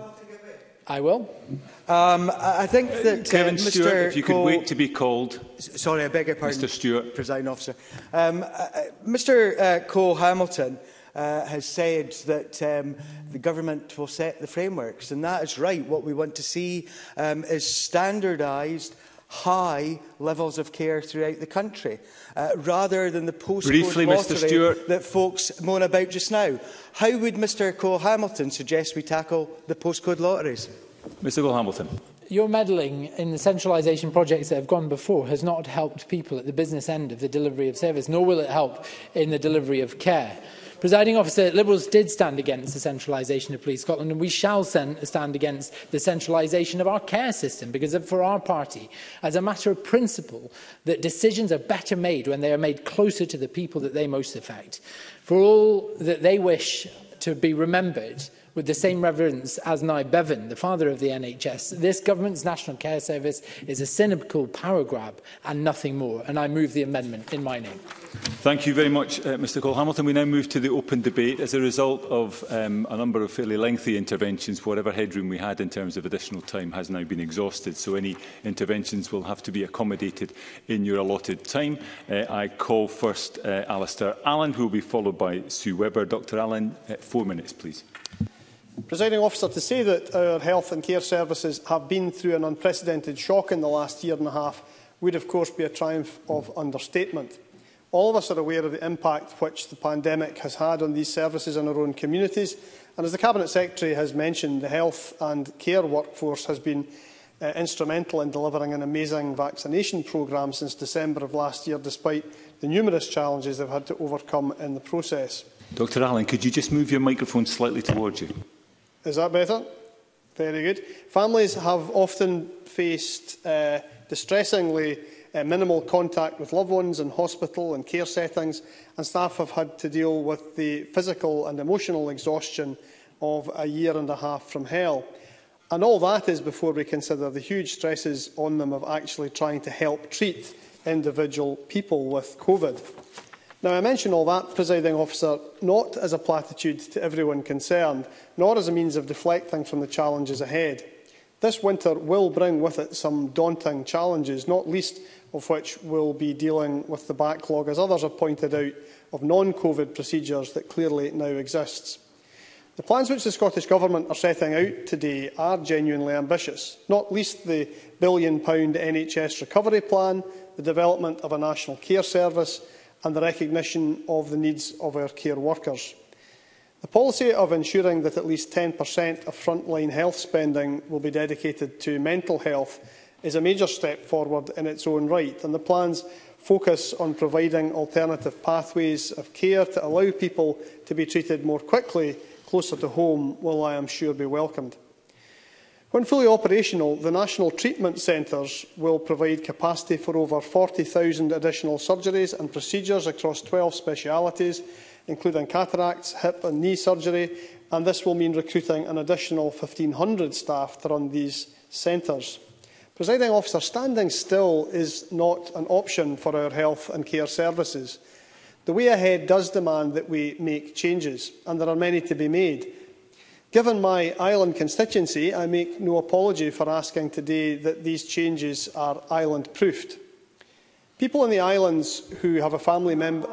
I will. Um, I think that uh, Kevin Mr Stewart, if you could Cole... wait to be called. Sorry, I beg your pardon, Mr Stewart. Presiding Officer. Um, uh, Mr uh, Cole Hamilton Uh, has said that um, the government will set the frameworks, and that is right. What we want to see um, is standardised, high levels of care throughout the country, uh, rather than the postcode lottery that folks moan about just now. How would Mr Cole Hamilton suggest we tackle the postcode lotteries? Mr Cole Hamilton. Your meddling in the centralisation projects that have gone before has not helped people at the business end of the delivery of service, nor will it help in the delivery of care. Presiding Officer, Liberals did stand against the centralisation of Police Scotland, and we shall stand against the centralisation of our care system, because for our party, as a matter of principle, that decisions are better made when they are made closer to the people that they most affect. For all that they wish to be remembered with the same reverence as Nye Bevan, the father of the N H S, this government's National Care Service is a cynical power grab and nothing more, and I move the amendment in my name. Thank you very much, uh, Mr Cole Hamilton. We now move to the open debate. As a result of um, a number of fairly lengthy interventions, whatever headroom we had in terms of additional time has now been exhausted, so any interventions will have to be accommodated in your allotted time. Uh, I call first uh, Alistair Allen, who will be followed by Sue Webber. Doctor Allen, uh, four minutes, please. Presiding Officer, to say that our health and care services have been through an unprecedented shock in the last year and a half would of course be a triumph of understatement. All of us are aware of the impact which the pandemic has had on these services in our own communities. And as the Cabinet Secretary has mentioned, the health and care workforce has been uh, instrumental in delivering an amazing vaccination programme since December of last year, despite the numerous challenges they've had to overcome in the process. Doctor Allen, could you just move your microphone slightly towards you? Is that better? Very good. Families have often faced uh, distressingly uh, minimal contact with loved ones in hospital and care settings, and staff have had to deal with the physical and emotional exhaustion of a year and a half from hell. And all that is before we consider the huge stresses on them of actually trying to help treat individual people with COVID. Now, I mention all that, Presiding Officer, not as a platitude to everyone concerned, nor as a means of deflecting from the challenges ahead. This winter will bring with it some daunting challenges, not least of which will be dealing with the backlog, as others have pointed out, of non-COVID procedures that clearly now exists. The plans which the Scottish Government are setting out today are genuinely ambitious, not least the billion pound N H S recovery plan, the development of a national care service and the recognition of the needs of our care workers. The policy of ensuring that at least ten percent of frontline health spending will be dedicated to mental health is a major step forward in its own right, and the plans focus on providing alternative pathways of care to allow people to be treated more quickly closer to home will, I am sure, be welcomed. When fully operational, the National Treatment Centres will provide capacity for over forty thousand additional surgeries and procedures across twelve specialities, including cataracts, hip and knee surgery, and this will mean recruiting an additional fifteen hundred staff to run these centres. Presiding Officer, standing still is not an option for our health and care services. The way ahead does demand that we make changes, and there are many to be made. Given my island constituency, I make no apology for asking today that these changes are island-proofed. People in the islands who have a family member...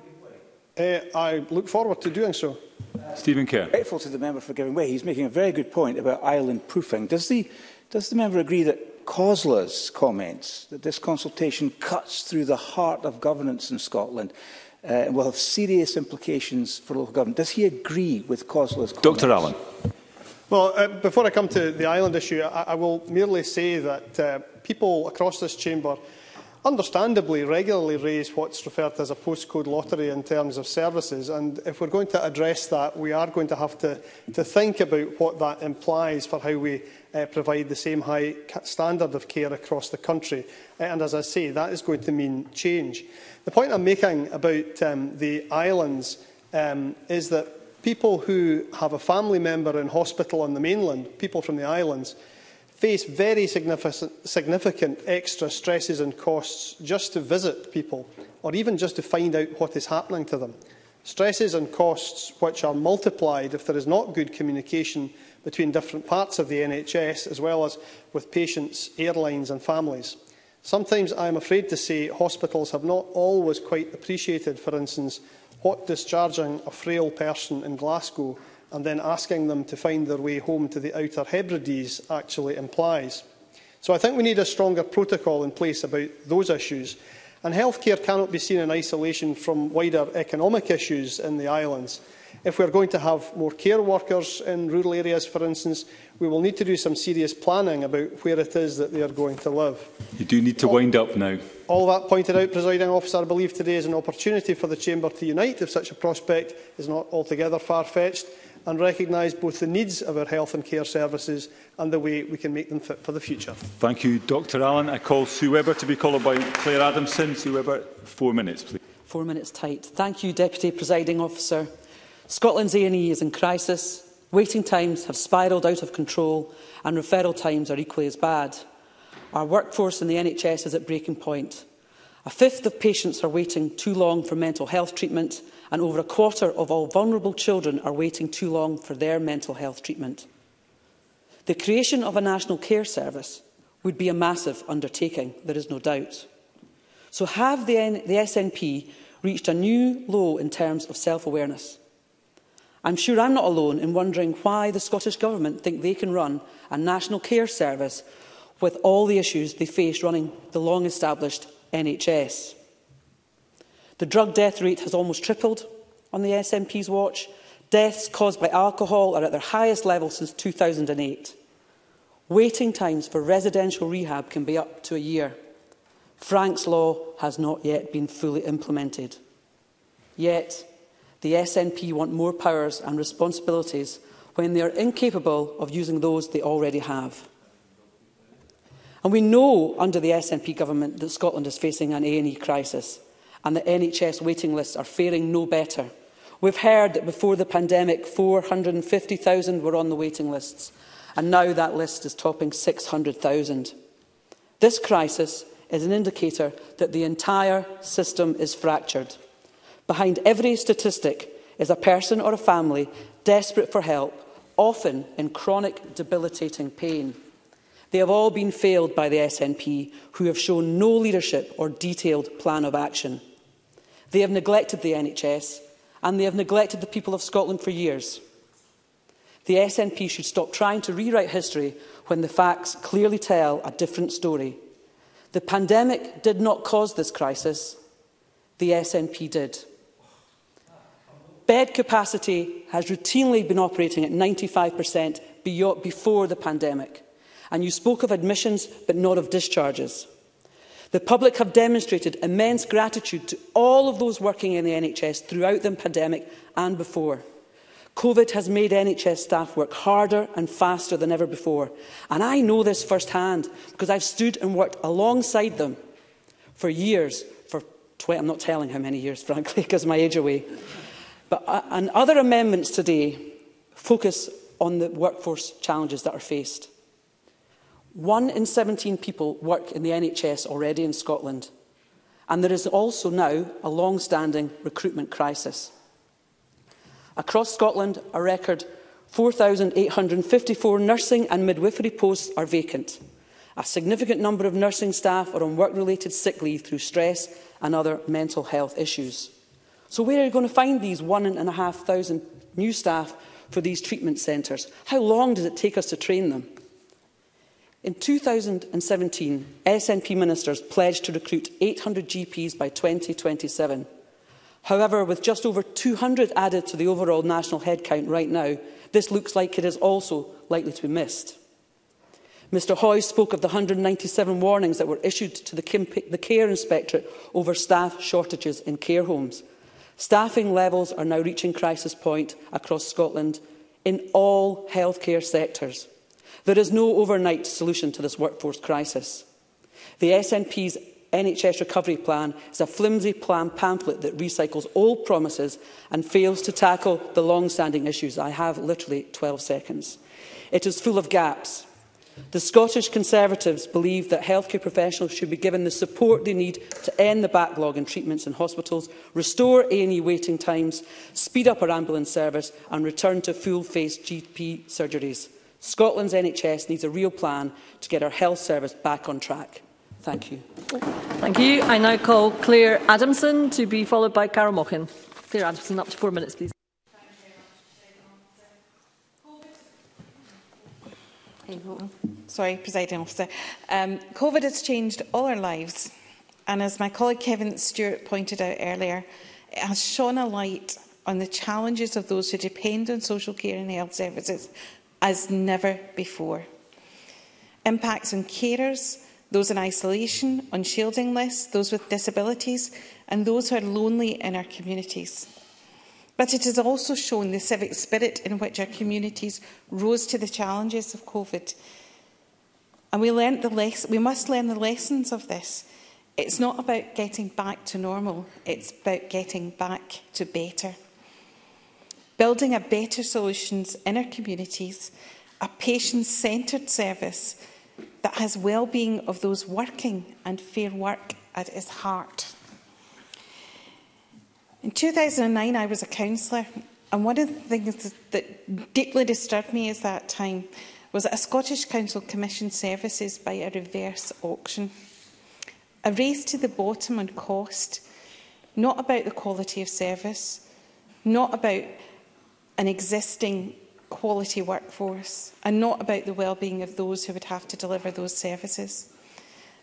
Uh, I look forward to doing so. Stephen Kerr. Grateful to the member for giving way. He's making a very good point about island-proofing. Does the, does the member agree that COSLA's comments, that this consultation cuts through the heart of governance in Scotland, uh, and will have serious implications for local government? Does he agree with COSLA's comments? Doctor Allen. Well, uh, before I come to the island issue, I, I will merely say that uh, people across this chamber understandably regularly raise what's referred to as a postcode lottery in terms of services, and if we're going to address that, we are going to have to, to think about what that implies for how we uh, provide the same high standard of care across the country. And as I say, that is going to mean change. The point I'm making about um, the islands um, is that people who have a family member in hospital on the mainland, people from the islands, face very significant, significant extra stresses and costs just to visit people, or even just to find out what is happening to them. Stresses and costs which are multiplied if there is not good communication between different parts of the N H S, as well as with patients, airlines and families. Sometimes, I am afraid to say, hospitals have not always quite appreciated, for instance, what discharging a frail person in Glasgow and then asking them to find their way home to the Outer Hebrides actually implies. So I think we need a stronger protocol in place about those issues. And healthcare cannot be seen in isolation from wider economic issues in the islands. If we are going to have more care workers in rural areas, for instance, we will need to do some serious planning about where it is that they are going to live. You do need to wind up now. All that pointed out, Presiding Officer, I believe today is an opportunity for the Chamber to unite if such a prospect is not altogether far-fetched, and recognise both the needs of our health and care services and the way we can make them fit for the future. Thank you, Doctor Allen. I call Sue Webber to be followed by Claire Adamson. Sue Webber, four minutes, please. Four minutes tight. Thank you, Deputy Presiding Officer. Scotland's A and E is in crisis. Waiting times have spiralled out of control and referral times are equally as bad. Our workforce in the N H S is at breaking point. A fifth of patients are waiting too long for mental health treatment, and over a quarter of all vulnerable children are waiting too long for their mental health treatment. The creation of a national care service would be a massive undertaking, there is no doubt. So have the, N the S N P reached a new low in terms of self-awareness? I'm sure I'm not alone in wondering why the Scottish Government think they can run a national care service with all the issues they face running the long-established N H S. The drug death rate has almost tripled on the S N P's watch. Deaths caused by alcohol are at their highest level since two thousand eight. Waiting times for residential rehab can be up to a year. Frank's Law has not yet been fully implemented. Yet, the S N P want more powers and responsibilities when they are incapable of using those they already have. And we know under the S N P government that Scotland is facing an A and E crisis, and that N H S waiting lists are faring no better. We've heard that before the pandemic, four hundred and fifty thousand were on the waiting lists, and now that list is topping six hundred thousand. This crisis is an indicator that the entire system is fractured. Behind every statistic is a person or a family desperate for help, often in chronic, debilitating pain. They have all been failed by the S N P, who have shown no leadership or detailed plan of action. They have neglected the N H S, and they have neglected the people of Scotland for years. The S N P should stop trying to rewrite history when the facts clearly tell a different story. The pandemic did not cause this crisis. The S N P did. Bed capacity has routinely been operating at ninety-five percent before the pandemic. And you spoke of admissions, but not of discharges. The public have demonstrated immense gratitude to all of those working in the N H S throughout the pandemic and before. COVID has made N H S staff work harder and faster than ever before. And I know this firsthand because I've stood and worked alongside them for years, for twenty, I'm not telling how many years, frankly, because my age away. But, uh, and other amendments today focus on the workforce challenges that are faced. One in seventeen people work in the N H S already in Scotland, and there is also now a long-standing recruitment crisis. Across Scotland, a record four thousand eight hundred and fifty-four nursing and midwifery posts are vacant. A significant number of nursing staff are on work-related sick leave through stress and other mental health issues. So where are you going to find these one and a half thousand new staff for these treatment centres? How long does it take us to train them? In two thousand seventeen, S N P ministers pledged to recruit eight hundred G Ps by twenty twenty-seven. However, with just over two hundred added to the overall national headcount right now, this looks like it is also likely to be missed. Mr Hoy spoke of the one hundred and ninety-seven warnings that were issued to the, the Care Inspectorate over staff shortages in care homes. Staffing levels are now reaching crisis point across Scotland in all healthcare sectors. There is no overnight solution to this workforce crisis. The S N P's N H S recovery plan is a flimsy plan pamphlet that recycles old promises and fails to tackle the long-standing issues. I have literally twelve seconds. It is full of gaps. The Scottish Conservatives believe that healthcare professionals should be given the support they need to end the backlog in treatments in hospitals, restore A and E waiting times, speed up our ambulance service and return to full-face G P surgeries. Scotland's N H S needs a real plan to get our health service back on track. Thank you. Thank you. I now call Claire Adamson to be followed by Carol Mochan. Claire Adamson, up to four minutes, please. Sorry, Presiding Officer. Um, COVID has changed all our lives, and as my colleague Kevin Stewart pointed out earlier, it has shone a light on the challenges of those who depend on social care and health services as never before. Impacts on carers, those in isolation, on shielding lists, those with disabilities, and those who are lonely in our communities. But it has also shown the civic spirit in which our communities rose to the challenges of COVID. And we, learned the les- we must learn the lessons of this. It's not about getting back to normal, it's about getting back to better. Building a better solutions in our communities, a patient-centred service that has well-being of those working and fair work at its heart. In two thousand nine, I was a councillor, and one of the things that deeply disturbed me at that time was that a Scottish Council commissioned services by a reverse auction. A race to the bottom on cost, not about the quality of service, not about an existing quality workforce, and not about the well-being of those who would have to deliver those services.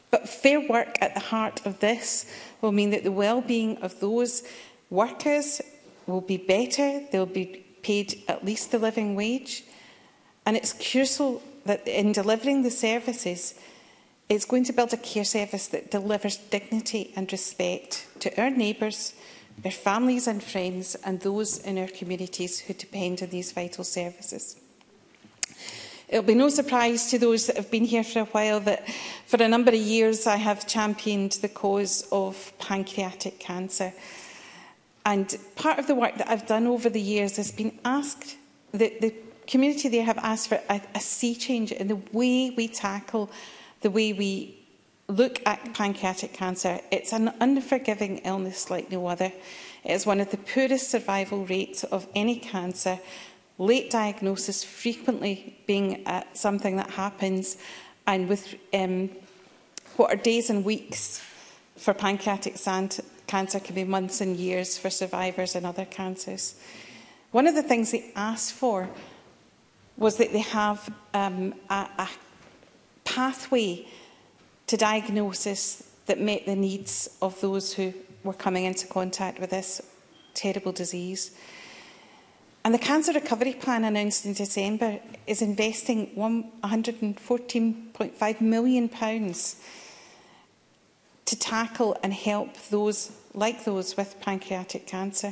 But fair work at the heart of this will mean that the well-being of those workers will be better. They'll be paid at least the living wage. And it's crucial that in delivering the services, it's going to build a care service that delivers dignity and respect to our neighbours, their families and friends, and those in our communities who depend on these vital services. It will be no surprise to those that have been here for a while that for a number of years I have championed the cause of pancreatic cancer. And part of the work that I've done over the years has been asked, the, the community there have asked for a, a sea change in the way we tackle, the way we look at pancreatic cancer. It's an unforgiving illness like no other. It is one of the poorest survival rates of any cancer. Late diagnosis frequently being uh, something that happens, and with um, what are days and weeks for pancreatic cancer can be months and years for survivors and other cancers. One of the things they asked for was that they have um, a, a pathway to diagnosis that met the needs of those who were coming into contact with this terrible disease. And the Cancer Recovery Plan announced in December is investing one hundred and fourteen point five million pounds to tackle and help those like those with pancreatic cancer.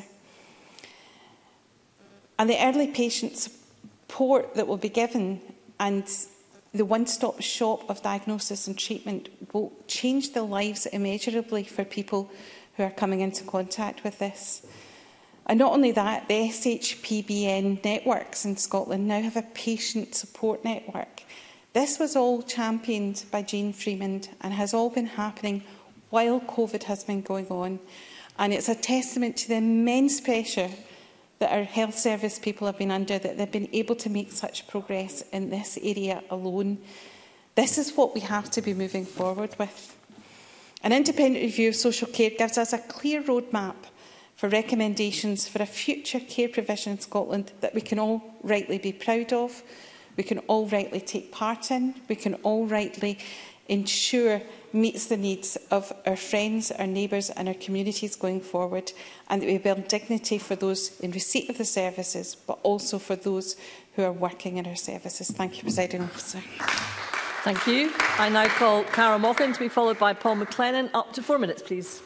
And the early patient support that will be given and the one-stop shop of diagnosis and treatment will change the lives immeasurably for people who are coming into contact with this. And not only that, the S H P B N networks in Scotland now have a patient support network. This was all championed by Jane Freeman and has all been happening while COVID has been going on. And it's a testament to the immense pressure that our health service people have been under, that they've been able to make such progress in this area alone. This is what we have to be moving forward with. An independent review of social care gives us a clear roadmap for recommendations for a future care provision in Scotland that we can all rightly be proud of, we can all rightly take part in, we can all rightly ensure meets the needs of our friends, our neighbours and our communities going forward, and that we build dignity for those in receipt of the services, but also for those who are working in our services. Thank you, Presiding Officer. Thank you. I now call Cara Mochan to be followed by Paul McLennan. Up to four minutes, please.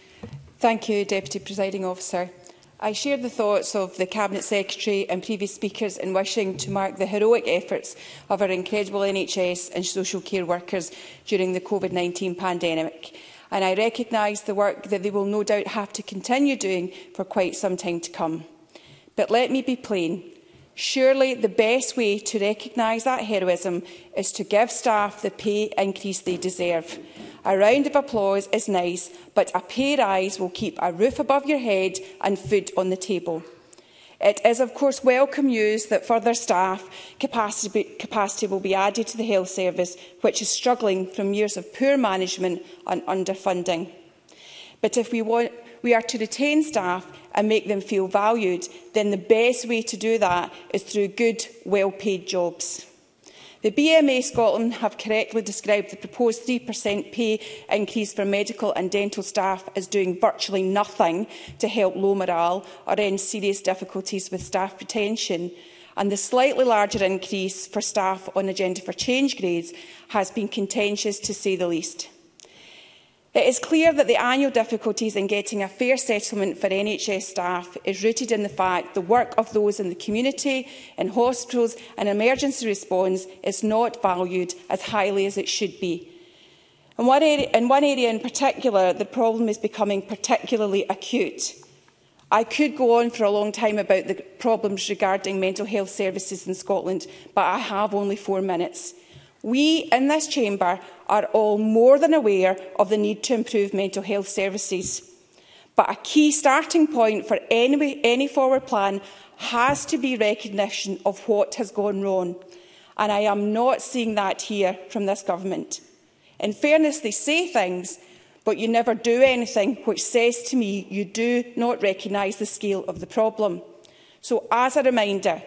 Thank you, Deputy Presiding Officer. I share the thoughts of the Cabinet Secretary and previous speakers in wishing to mark the heroic efforts of our incredible N H S and social care workers during the COVID nineteen pandemic. And I recognise the work that they will no doubt have to continue doing for quite some time to come. But let me be plain. Surely the best way to recognise that heroism is to give staff the pay increase they deserve. A round of applause is nice, but a pay rise will keep a roof above your head and food on the table. It is, of course, welcome news that further staff capacity, capacity will be added to the health service, which is struggling from years of poor management and underfunding. But if we, want, we are to retain staff and make them feel valued, then the best way to do that is through good, well-paid jobs. The B M A Scotland have correctly described the proposed three percent pay increase for medical and dental staff as doing virtually nothing to help low morale or end serious difficulties with staff retention. And the slightly larger increase for staff on Agenda for Change grades has been contentious, to say the least. It is clear that the annual difficulties in getting a fair settlement for N H S staff is rooted in the fact the work of those in the community, in hospitals and emergency response is not valued as highly as it should be. In one area in, one area in particular, the problem is becoming particularly acute. I could go on for a long time about the problems regarding mental health services in Scotland, but I have only four minutes. We in this chamber are all more than aware of the need to improve mental health services. But a key starting point for any, any forward plan has to be recognition of what has gone wrong. And I am not seeing that here from this government. In fairness, they say things, but you never do anything, which says to me you do not recognise the scale of the problem. So, as a reminder,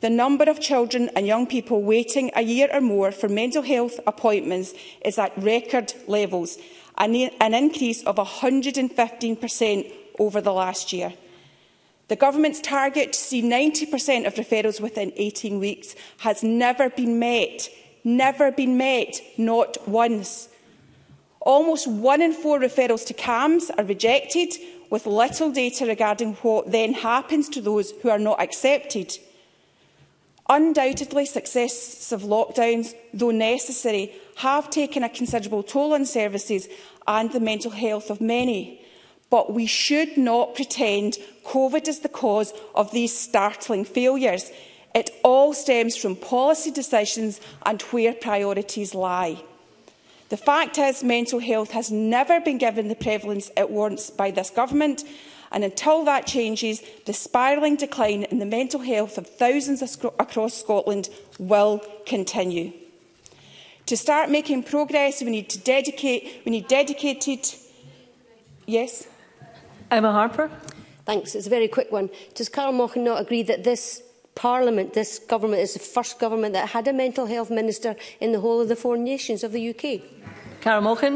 The number of children and young people waiting a year or more for mental health appointments is at record levels, an increase of one hundred and fifteen percent over the last year. The Government's target to see ninety percent of referrals within eighteen weeks has never been met. Never been met, not once. Almost one in four referrals to C A M S are rejected, with little data regarding what then happens to those who are not accepted. Undoubtedly, successive lockdowns, though necessary, have taken a considerable toll on services and the mental health of many. But we should not pretend COVID is the cause of these startling failures. It all stems from policy decisions and where priorities lie. The fact is, mental health has never been given the prevalence it wants by this government, and until that changes, the spiralling decline in the mental health of thousands across Scotland will continue. To start making progress, we need to dedicate. We need dedicated. Yes. Emma Harper. Thanks. It's a very quick one. Does Carol Mochan not agree that this Parliament, this government, is the first government that had a mental health minister in the whole of the four nations of the U K? Carol Mochan.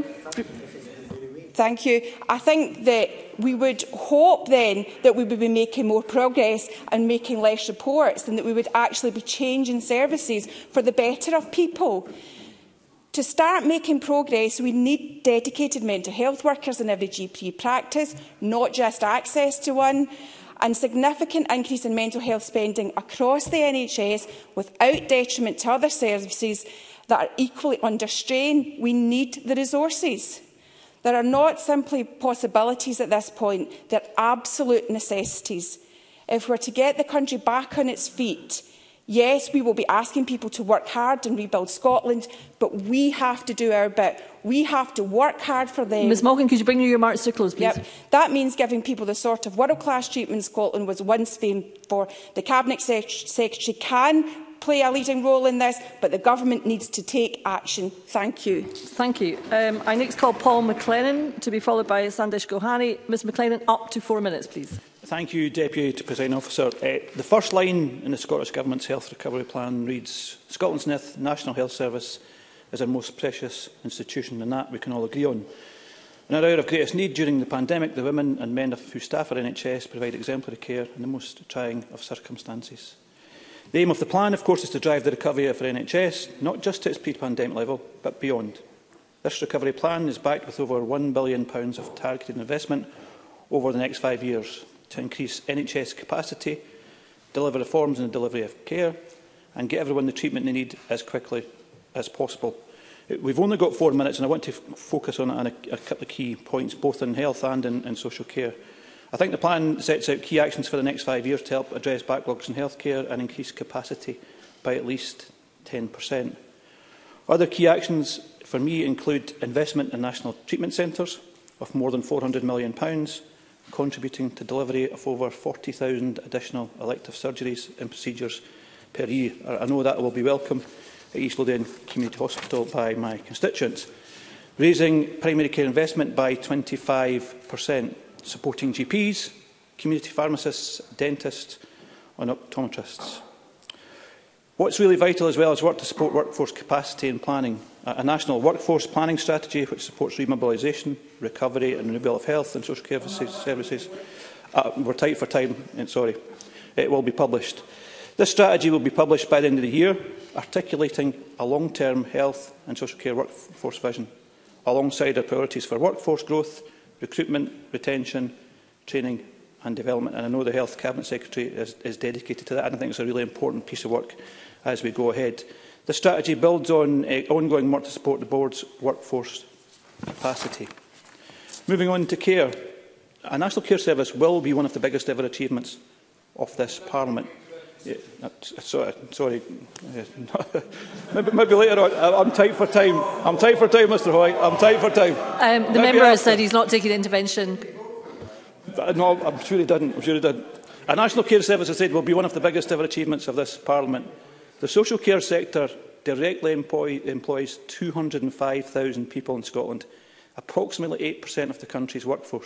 Thank you. I think that we would hope then that we would be making more progress and making less reports, and that we would actually be changing services for the better of people. To start making progress, we need dedicated mental health workers in every G P practice, not just access to one, and significant increase in mental health spending across the N H S without detriment to other services that are equally under strain. We need the resources. There are not simply possibilities at this point, they are absolute necessities. If we are to get the country back on its feet, yes, we will be asking people to work hard and rebuild Scotland, but we have to do our bit. We have to work hard for them. Ms Mochan, could you bring your remarks to a close, please? Yep. That means giving people the sort of world-class treatment Scotland was once famed for. The Cabinet Secretary can play a leading role in this, but the Government needs to take action. Thank you. Thank you. Um, I next call Paul McLennan to be followed by Sandesh Gohani. Ms McLennan, up to four minutes, please. Thank you, Deputy Presiding Officer. Uh, the first line in the Scottish Government's Health Recovery Plan reads, Scotland's National Health Service is our most precious institution, and that we can all agree on. In our hour of greatest need during the pandemic, the women and men who staff our N H S provide exemplary care in the most trying of circumstances. The aim of the plan, of course, is to drive the recovery of our N H S, not just to its pre-pandemic level, but beyond. This recovery plan is backed with over one billion pounds of targeted investment over the next five years to increase N H S capacity, deliver reforms in the delivery of care, and get everyone the treatment they need as quickly as possible. We've only got four minutes, and I want to focus on, on a, a couple of key points, both in health and in, in social care. I think the plan sets out key actions for the next five years to help address backlogs in healthcare and increase capacity by at least ten percent. Other key actions for me include investment in national treatment centres of more than four hundred million pounds, contributing to delivery of over forty thousand additional elective surgeries and procedures per year. I know that will be welcome at East Lothian Community Hospital by my constituents. Raising primary care investment by twenty-five percent. Supporting G Ps, community pharmacists, dentists and optometrists. What's really vital as well is work to support workforce capacity and planning. A national workforce planning strategy which supports remobilisation, recovery and renewal of health and social care services. Uh, we're tight for time, sorry. It will be published. This strategy will be published by the end of the year, articulating a long-term health and social care workforce vision, alongside our priorities for workforce growth, recruitment, retention, training and development. And I know the Health Cabinet Secretary is, is dedicated to that, and I think it's a really important piece of work as we go ahead. The strategy builds on uh, ongoing work to support the Board's workforce capacity. Moving on to care. A National Care Service will be one of the biggest ever achievements of this Parliament. Yeah, sorry, sorry. maybe, maybe later on. I'm tight for time. I'm tight for time, Mr Hoy. I'm tight for time. Um, the maybe member has said he's not taking intervention. No, I'm sure he didn't. I'm sure he didn't. A National Care Service, I said, will be one of the biggest ever achievements of this Parliament. The social care sector directly employ, employs two hundred and five thousand people in Scotland, approximately eight percent of the country's workforce.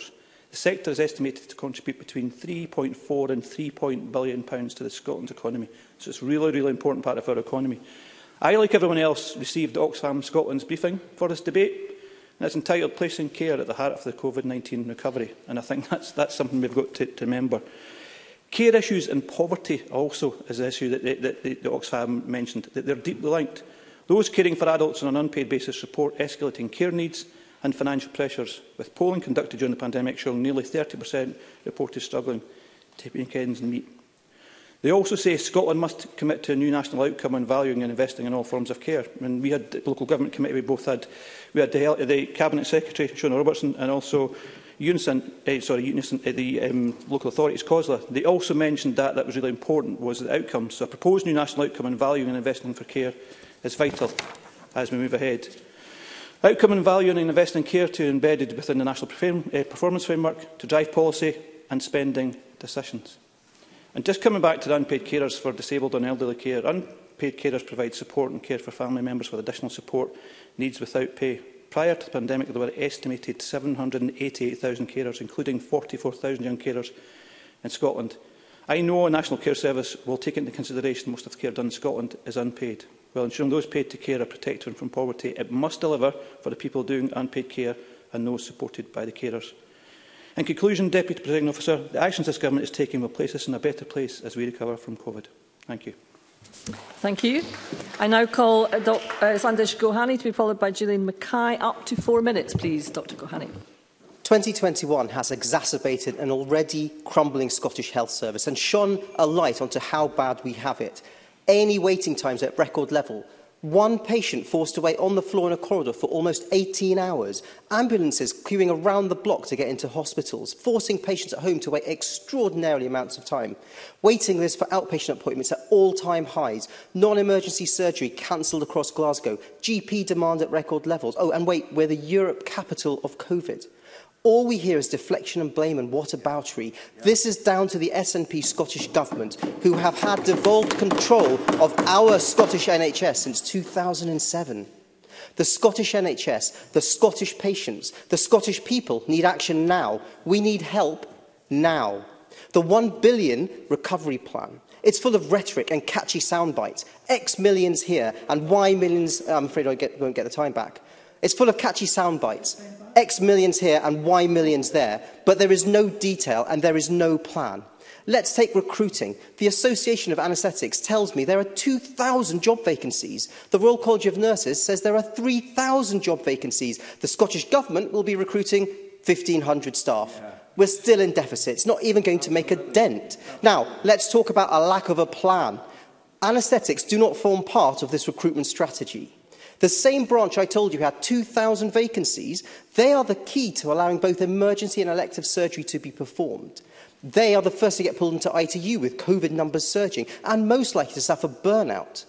The sector is estimated to contribute between three point four and three billion pounds to the Scotland's economy. So it's a really, really important part of our economy. I, like everyone else, received Oxfam Scotland's briefing for this debate, and it's entitled Placing Care at the Heart of the COVID nineteen Recovery. And I think that's, that's something we've got to, to remember. Care issues and poverty also is an issue that, that, that, that Oxfam mentioned, that they're deeply linked. Those caring for adults on an unpaid basis report escalating care needs and financial pressures, with polling conducted during the pandemic showing nearly thirty percent reported struggling to make ends meet. They also say Scotland must commit to a new national outcome on valuing and investing in all forms of care. When we had the local government committee, we both had, we had the, the Cabinet Secretary, Shona Robertson, and also Unison, eh, sorry, Unison, eh, the um, local authorities, COSLA. They also mentioned that that was really important, was the outcome. So a proposed new national outcome on valuing and investing for care is vital as we move ahead. Outcome and value and investing in care to be embedded within the National Performance Framework to drive policy and spending decisions. And just coming back to the unpaid carers for disabled and elderly care, unpaid carers provide support and care for family members with additional support needs without pay. Prior to the pandemic, there were an estimated seven hundred and eighty-eight thousand carers, including forty-four thousand young carers in Scotland. I know a National Care Service will take into consideration most of the care done in Scotland is unpaid. While ensuring those paid to care are protected from poverty, it must deliver for the people doing unpaid care and those supported by the carers. In conclusion, Deputy Presiding Officer, the actions this Government is taking will place us in a better place as we recover from COVID. Thank you. Thank you. I now call uh, Doc uh, Sandesh Gohani to be followed by Gillian Mackay. Up to four minutes, please, Doctor Gohani. twenty twenty-one has exacerbated an already crumbling Scottish health service and shone a light onto how bad we have it. A and E waiting times at record level. One patient forced to wait on the floor in a corridor for almost eighteen hours. Ambulances queuing around the block to get into hospitals, forcing patients at home to wait extraordinary amounts of time. Waiting lists for outpatient appointments at all-time highs. Non-emergency surgery cancelled across Glasgow. G P demand at record levels. Oh, and wait, we're the Europe capital of COVID. All we hear is deflection and blame and whataboutery. This is down to the S N P Scottish Government, who have had devolved control of our Scottish N H S since two thousand seven. The Scottish N H S, the Scottish patients, the Scottish people need action now. We need help now. The one billion recovery plan. It's full of rhetoric and catchy soundbites. X millions here and Y millions. I'm afraid I get, won't get the time back. It's full of catchy soundbites. X millions here and Y millions there, but there is no detail and there is no plan. Let's take recruiting. The Association of Anaesthetics tells me there are two thousand job vacancies. The Royal College of Nurses says there are three thousand job vacancies. The Scottish Government will be recruiting fifteen hundred staff. Yeah. We're still in deficit. It's not even going to make a dent. Now, let's talk about a lack of a plan. Anaesthetics do not form part of this recruitment strategy. The same branch I told you had two thousand vacancies, they are the key to allowing both emergency and elective surgery to be performed. They are the first to get pulled into I T U with COVID numbers surging and most likely to suffer burnout.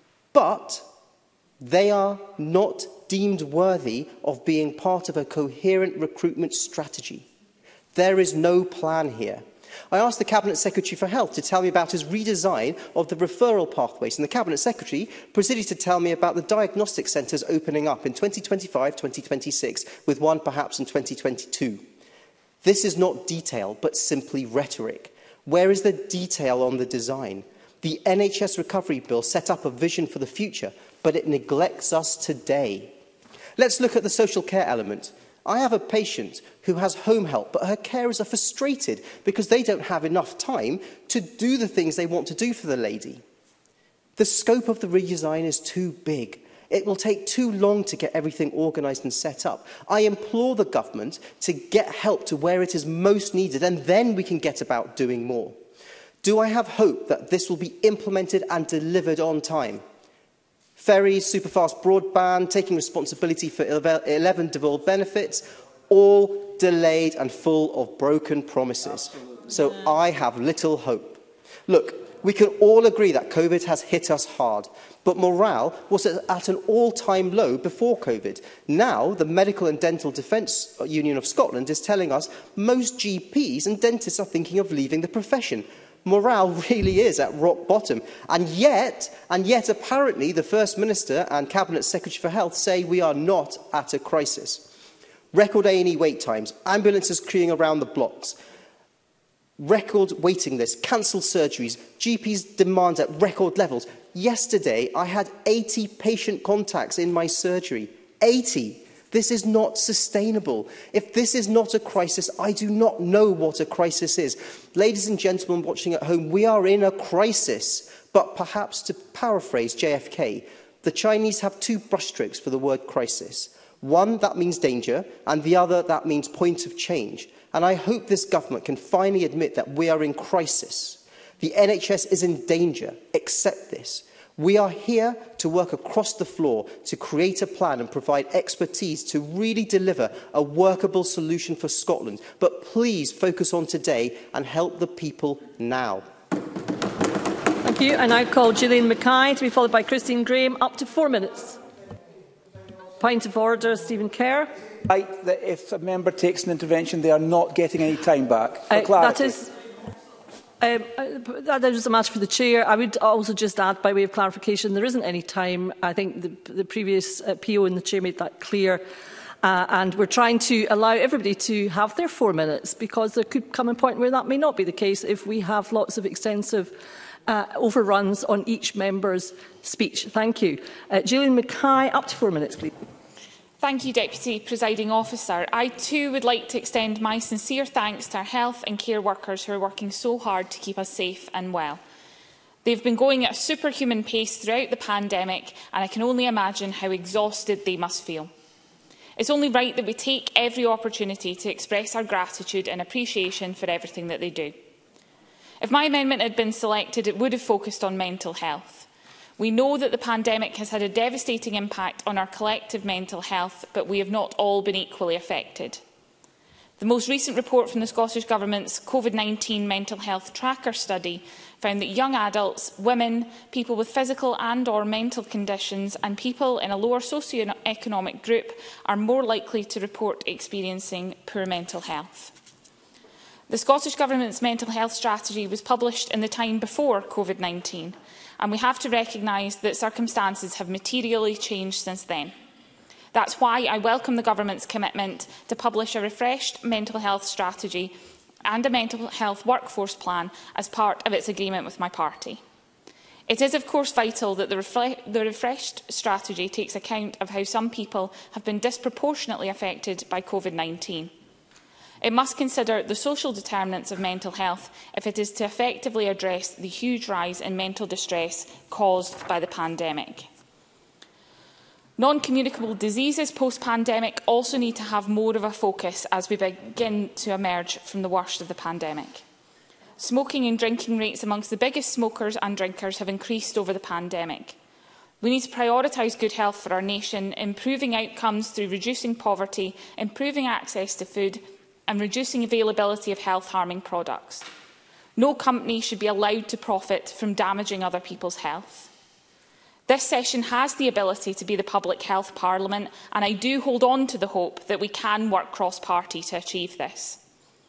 But they are not deemed worthy of being part of a coherent recruitment strategy. There is no plan here. I asked the Cabinet Secretary for Health to tell me about his redesign of the referral pathways, and the Cabinet Secretary proceeded to tell me about the diagnostic centres opening up in twenty twenty-five twenty twenty-six, with one perhaps in twenty twenty-two. This is not detail, but simply rhetoric. Where is the detail on the design? The N H S Recovery Bill set up a vision for the future, but it neglects us today. Let's look at the social care element. I have a patient who has home help, but her carers are frustrated because they don't have enough time to do the things they want to do for the lady. The scope of the redesign is too big. It will take too long to get everything organised and set up. I implore the government to get help to where it is most needed, and then we can get about doing more. Do I have hope that this will be implemented and delivered on time? Ferries, superfast broadband, taking responsibility for eleven devolved benefits, all delayed and full of broken promises. Absolutely. So I have little hope. Look, we can all agree that COVID has hit us hard, but morale was at an all-time low before COVID. Now, the Medical and Dental Defence Union of Scotland is telling us most G Ps and dentists are thinking of leaving the profession. Morale really is at rock bottom. And yet, and yet apparently the First Minister and Cabinet Secretary for Health say we are not at a crisis. record A and E wait times, ambulances queuing around the blocks, record waiting lists, cancelled surgeries, G Ps demand at record levels. Yesterday, I had eighty patient contacts in my surgery. eighty. This is not sustainable. If this is not a crisis, I do not know what a crisis is. Ladies and gentlemen watching at home, we are in a crisis. But perhaps to paraphrase J F K, the Chinese have two brushstrokes for the word crisis. One, that means danger, and the other, that means point of change. And I hope this government can finally admit that we are in crisis. The N H S is in danger. Accept this. We are here to work across the floor to create a plan and provide expertise to really deliver a workable solution for Scotland. But please focus on today and help the people now. Thank you. I now call Gillian Mackay to be followed by Christine Graham. Up to four minutes. Point of order, Stephen Kerr. Right, that if a member takes an intervention, they are not getting any time back. For Uh, clarity. that is... Um, uh, that is a matter for the Chair. I would also just add, by way of clarification, there isn't any time. I think the, the previous uh, P O and the Chair made that clear. Uh, and we're trying to allow everybody to have their four minutes, because there could come a point where that may not be the case if we have lots of extensive uh, overruns on each member's speech. Thank you. Uh, Gillian Mackay, up to four minutes, please. Thank you, Deputy Presiding Officer. I too would like to extend my sincere thanks to our health and care workers who are working so hard to keep us safe and well. They've been going at a superhuman pace throughout the pandemic, and I can only imagine how exhausted they must feel. It's only right that we take every opportunity to express our gratitude and appreciation for everything that they do. If my amendment had been selected, it would have focused on mental health. We know that the pandemic has had a devastating impact on our collective mental health, but we have not all been equally affected. The most recent report from the Scottish Government's COVID nineteen Mental Health Tracker study found that young adults, women, people with physical and or mental conditions and people in a lower socio-economic group are more likely to report experiencing poor mental health. The Scottish Government's mental health strategy was published in the time before COVID nineteen, and we have to recognise that circumstances have materially changed since then. That's why I welcome the Government's commitment to publish a refreshed mental health strategy and a mental health workforce plan as part of its agreement with my party. It is, of course, vital that the, refre the refreshed strategy takes account of how some people have been disproportionately affected by COVID nineteen. It must consider the social determinants of mental health if it is to effectively address the huge rise in mental distress caused by the pandemic. Non-communicable diseases post-pandemic also need to have more of a focus as we begin to emerge from the worst of the pandemic. Smoking and drinking rates amongst the biggest smokers and drinkers have increased over the pandemic. We need to prioritise good health for our nation, improving outcomes through reducing poverty, improving access to food, and reducing availability of health-harming products. No company should be allowed to profit from damaging other people's health. This session has the ability to be the public health parliament, and I do hold on to the hope that we can work cross-party to achieve this.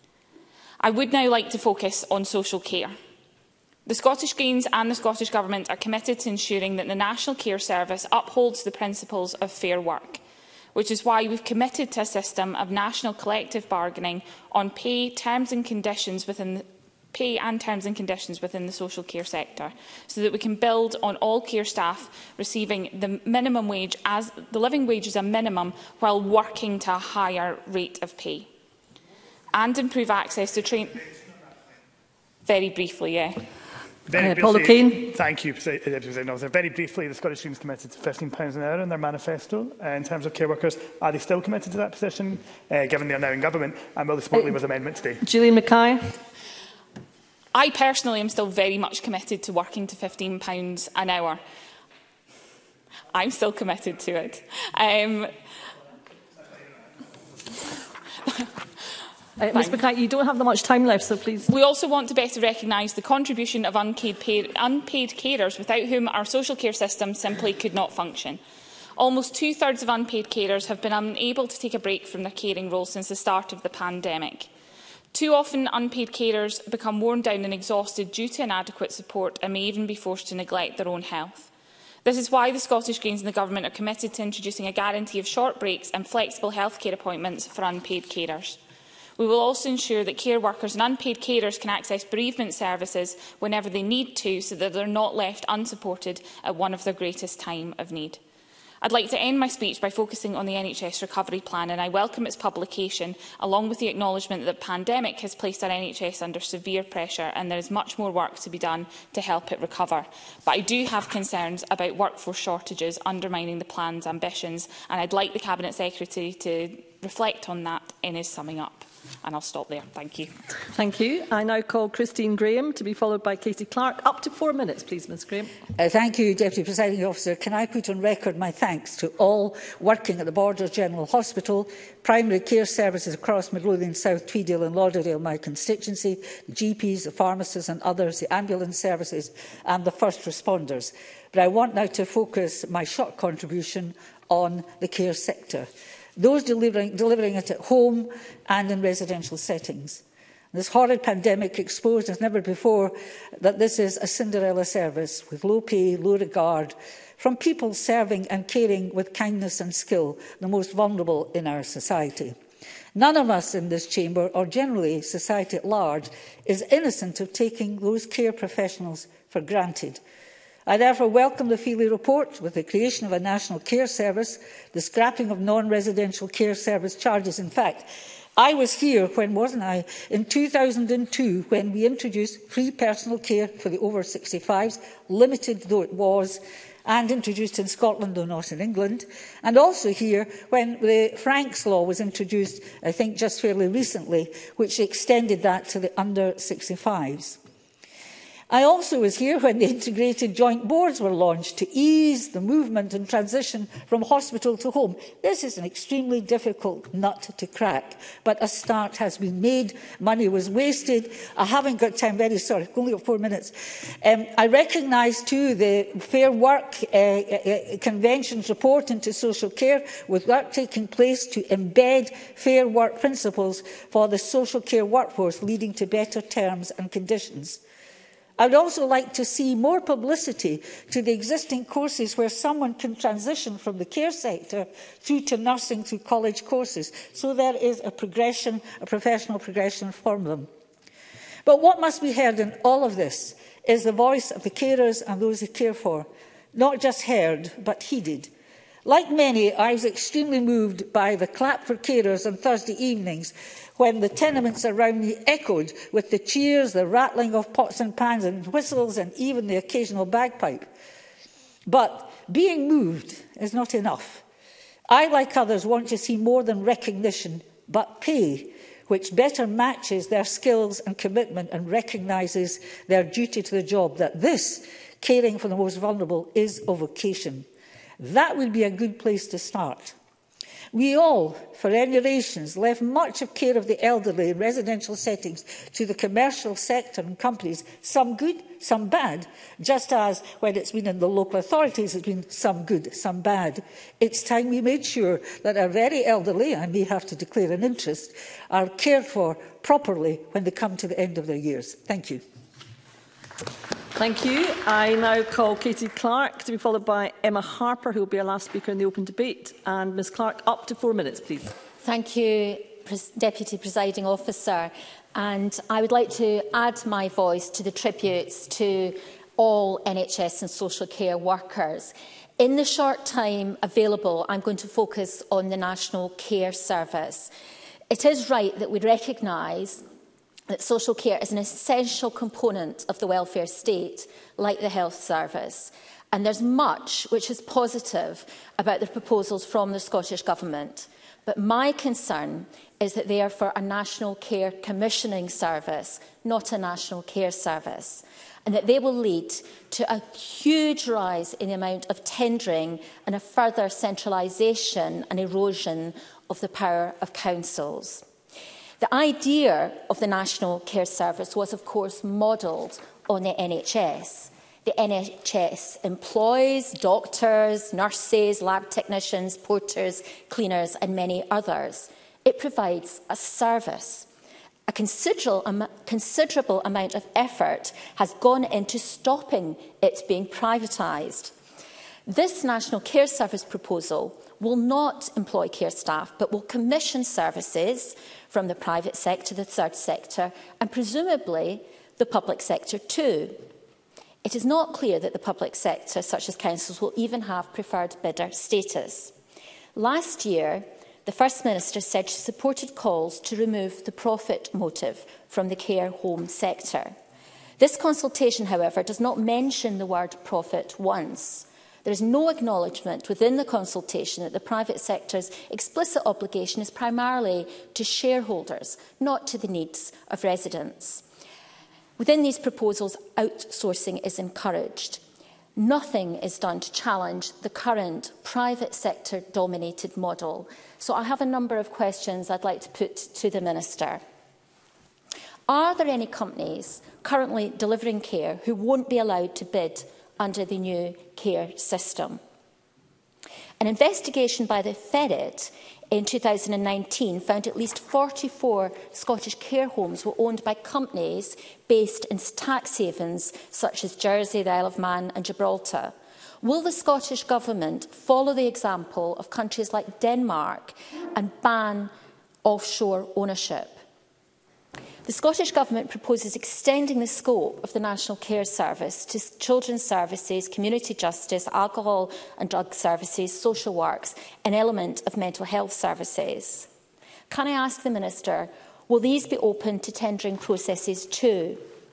I would now like to focus on social care. The Scottish Greens and the Scottish Government are committed to ensuring that the National Care Service upholds the principles of fair work, which is why we've committed to a system of national collective bargaining on pay, terms and conditions within the pay and terms and conditions within the social care sector, so that we can build on all care staff receiving the minimum wage as the living wage as a minimum while working to a higher rate of pay, and improve access to train. Very briefly, yeah. Very uh, Paul O'Kane. Thank you, President Officer. Very briefly, the Scottish Greens committed to fifteen pounds an hour in their manifesto uh, in terms of care workers. Are they still committed to that position, uh, given they are now in government? And will they support uh, Labour's amendment today? Gillian Mackay. I personally am still very much committed to working to fifteen pounds an hour. I'm still committed to it. Um, Uh, Miz Mackay, you don't have that much time left, so please. We also want to better recognise the contribution of unpaid, pay unpaid carers, without whom our social care system simply could not function. Almost two-thirds of unpaid carers have been unable to take a break from their caring role since the start of the pandemic. Too often, unpaid carers become worn down and exhausted due to inadequate support and may even be forced to neglect their own health. This is why the Scottish Greens and the Government are committed to introducing a guarantee of short breaks and flexible healthcare appointments for unpaid carers. We will also ensure that care workers and unpaid carers can access bereavement services whenever they need to, so that they are not left unsupported at one of their greatest time of need. I'd like to end my speech by focusing on the N H S Recovery Plan, and I welcome its publication, along with the acknowledgement that the pandemic has placed our N H S under severe pressure and there is much more work to be done to help it recover. But I do have concerns about workforce shortages undermining the plan's ambitions, and I'd like the Cabinet Secretary to reflect on that in his summing up. And I'll stop there. Thank you. Thank you. I now call Christine Graham to be followed by Katie Clark. Up to four minutes, please, Ms Graham. Uh, thank you, Deputy Presiding Officer. Can I put on record my thanks to all working at the Borders General Hospital, primary care services across Midlothian, South Tweedale and Lauderdale, my constituency, the G Ps, the pharmacists and others, the ambulance services and the first responders. But I want now to focus my short contribution on the care sector. Those delivering, delivering it at home and in residential settings. This horrid pandemic exposed as never before that this is a Cinderella service with low pay, low regard, from people serving and caring with kindness and skill, the most vulnerable in our society. None of us in this chamber, or generally society at large, is innocent of taking those care professionals for granted. I therefore welcome the Feely report with the creation of a national care service, the scrapping of non-residential care service charges. In fact, I was here, when wasn't I, in two thousand two, when we introduced free personal care for the over sixty-fives, limited though it was, and introduced in Scotland, though not in England, and also here when the Franks Law was introduced, I think just fairly recently, which extended that to the under sixty-fives. I also was here when the integrated joint boards were launched to ease the movement and transition from hospital to home. This is an extremely difficult nut to crack, but a start has been made. Money was wasted. I haven't got time, very sorry, only got four minutes. Um, I recognise too the Fair Work uh, uh, Convention's report into social care, with work taking place to embed fair work principles for the social care workforce, leading to better terms and conditions. I would also like to see more publicity to the existing courses where someone can transition from the care sector through to nursing through college courses, so there is a progression, a professional progression for them. But what must be heard in all of this is the voice of the carers and those who care for, not just heard, but heeded. Like many, I was extremely moved by the clap for carers on Thursday evenings, when the tenements around me echoed with the cheers, the rattling of pots and pans and whistles, and even the occasional bagpipe. But being moved is not enough. I, like others, want to see more than recognition, but pay, which better matches their skills and commitment and recognises their duty to the job, that this, caring for the most vulnerable, is a vocation. That would be a good place to start. We all, for generations, left much of care of the elderly in residential settings to the commercial sector and companies, some good, some bad, just as when it's been in the local authorities, it's been some good, some bad. It's time we made sure that our very elderly, I may have to declare an interest, are cared for properly when they come to the end of their years. Thank you. Thank you. I now call Katie Clark to be followed by Emma Harper, who will be our last speaker in the open debate. And Ms Clark, up to four minutes, please. Thank you, Pres- Deputy Presiding Officer. And I would like to add my voice to the tributes to all N H S and social care workers. In the short time available, I'm going to focus on the National Care Service. It is right that we recognise that social care is an essential component of the welfare state, like the health service. And there's much which is positive about the proposals from the Scottish Government. But my concern is that they are for a national care commissioning service, not a national care service, and that they will lead to a huge rise in the amount of tendering and a further centralisation and erosion of the power of councils. The idea of the National Care Service was, of course, modelled on the N H S. The N H S employs doctors, nurses, lab technicians, porters, cleaners and many others. It provides a service. A considerable, um, considerable amount of effort has gone into stopping it being privatised. This National Care Service proposal will not employ care staff, but will commission services from the private sector, the third sector, and presumably the public sector too. It is not clear that the public sector, such as councils, will even have preferred bidder status. Last year, the First Minister said she supported calls to remove the profit motive from the care home sector. This consultation, however, does not mention the word profit once. There is no acknowledgement within the consultation that the private sector's explicit obligation is primarily to shareholders, not to the needs of residents. Within these proposals, outsourcing is encouraged. Nothing is done to challenge the current private sector-dominated model. So I have a number of questions I'd like to put to the Minister. Are there any companies currently delivering care who won't be allowed to bid under the new care system? An investigation by the Ferret in two thousand nineteen found at least forty-four Scottish care homes were owned by companies based in tax havens such as Jersey, the Isle of Man and Gibraltar. Will the Scottish Government follow the example of countries like Denmark and ban offshore ownership? The Scottish Government proposes extending the scope of the National Care Service to children's services, community justice, alcohol and drug services, social works, an element of mental health services. Can I ask the Minister, will these be open to tendering processes too?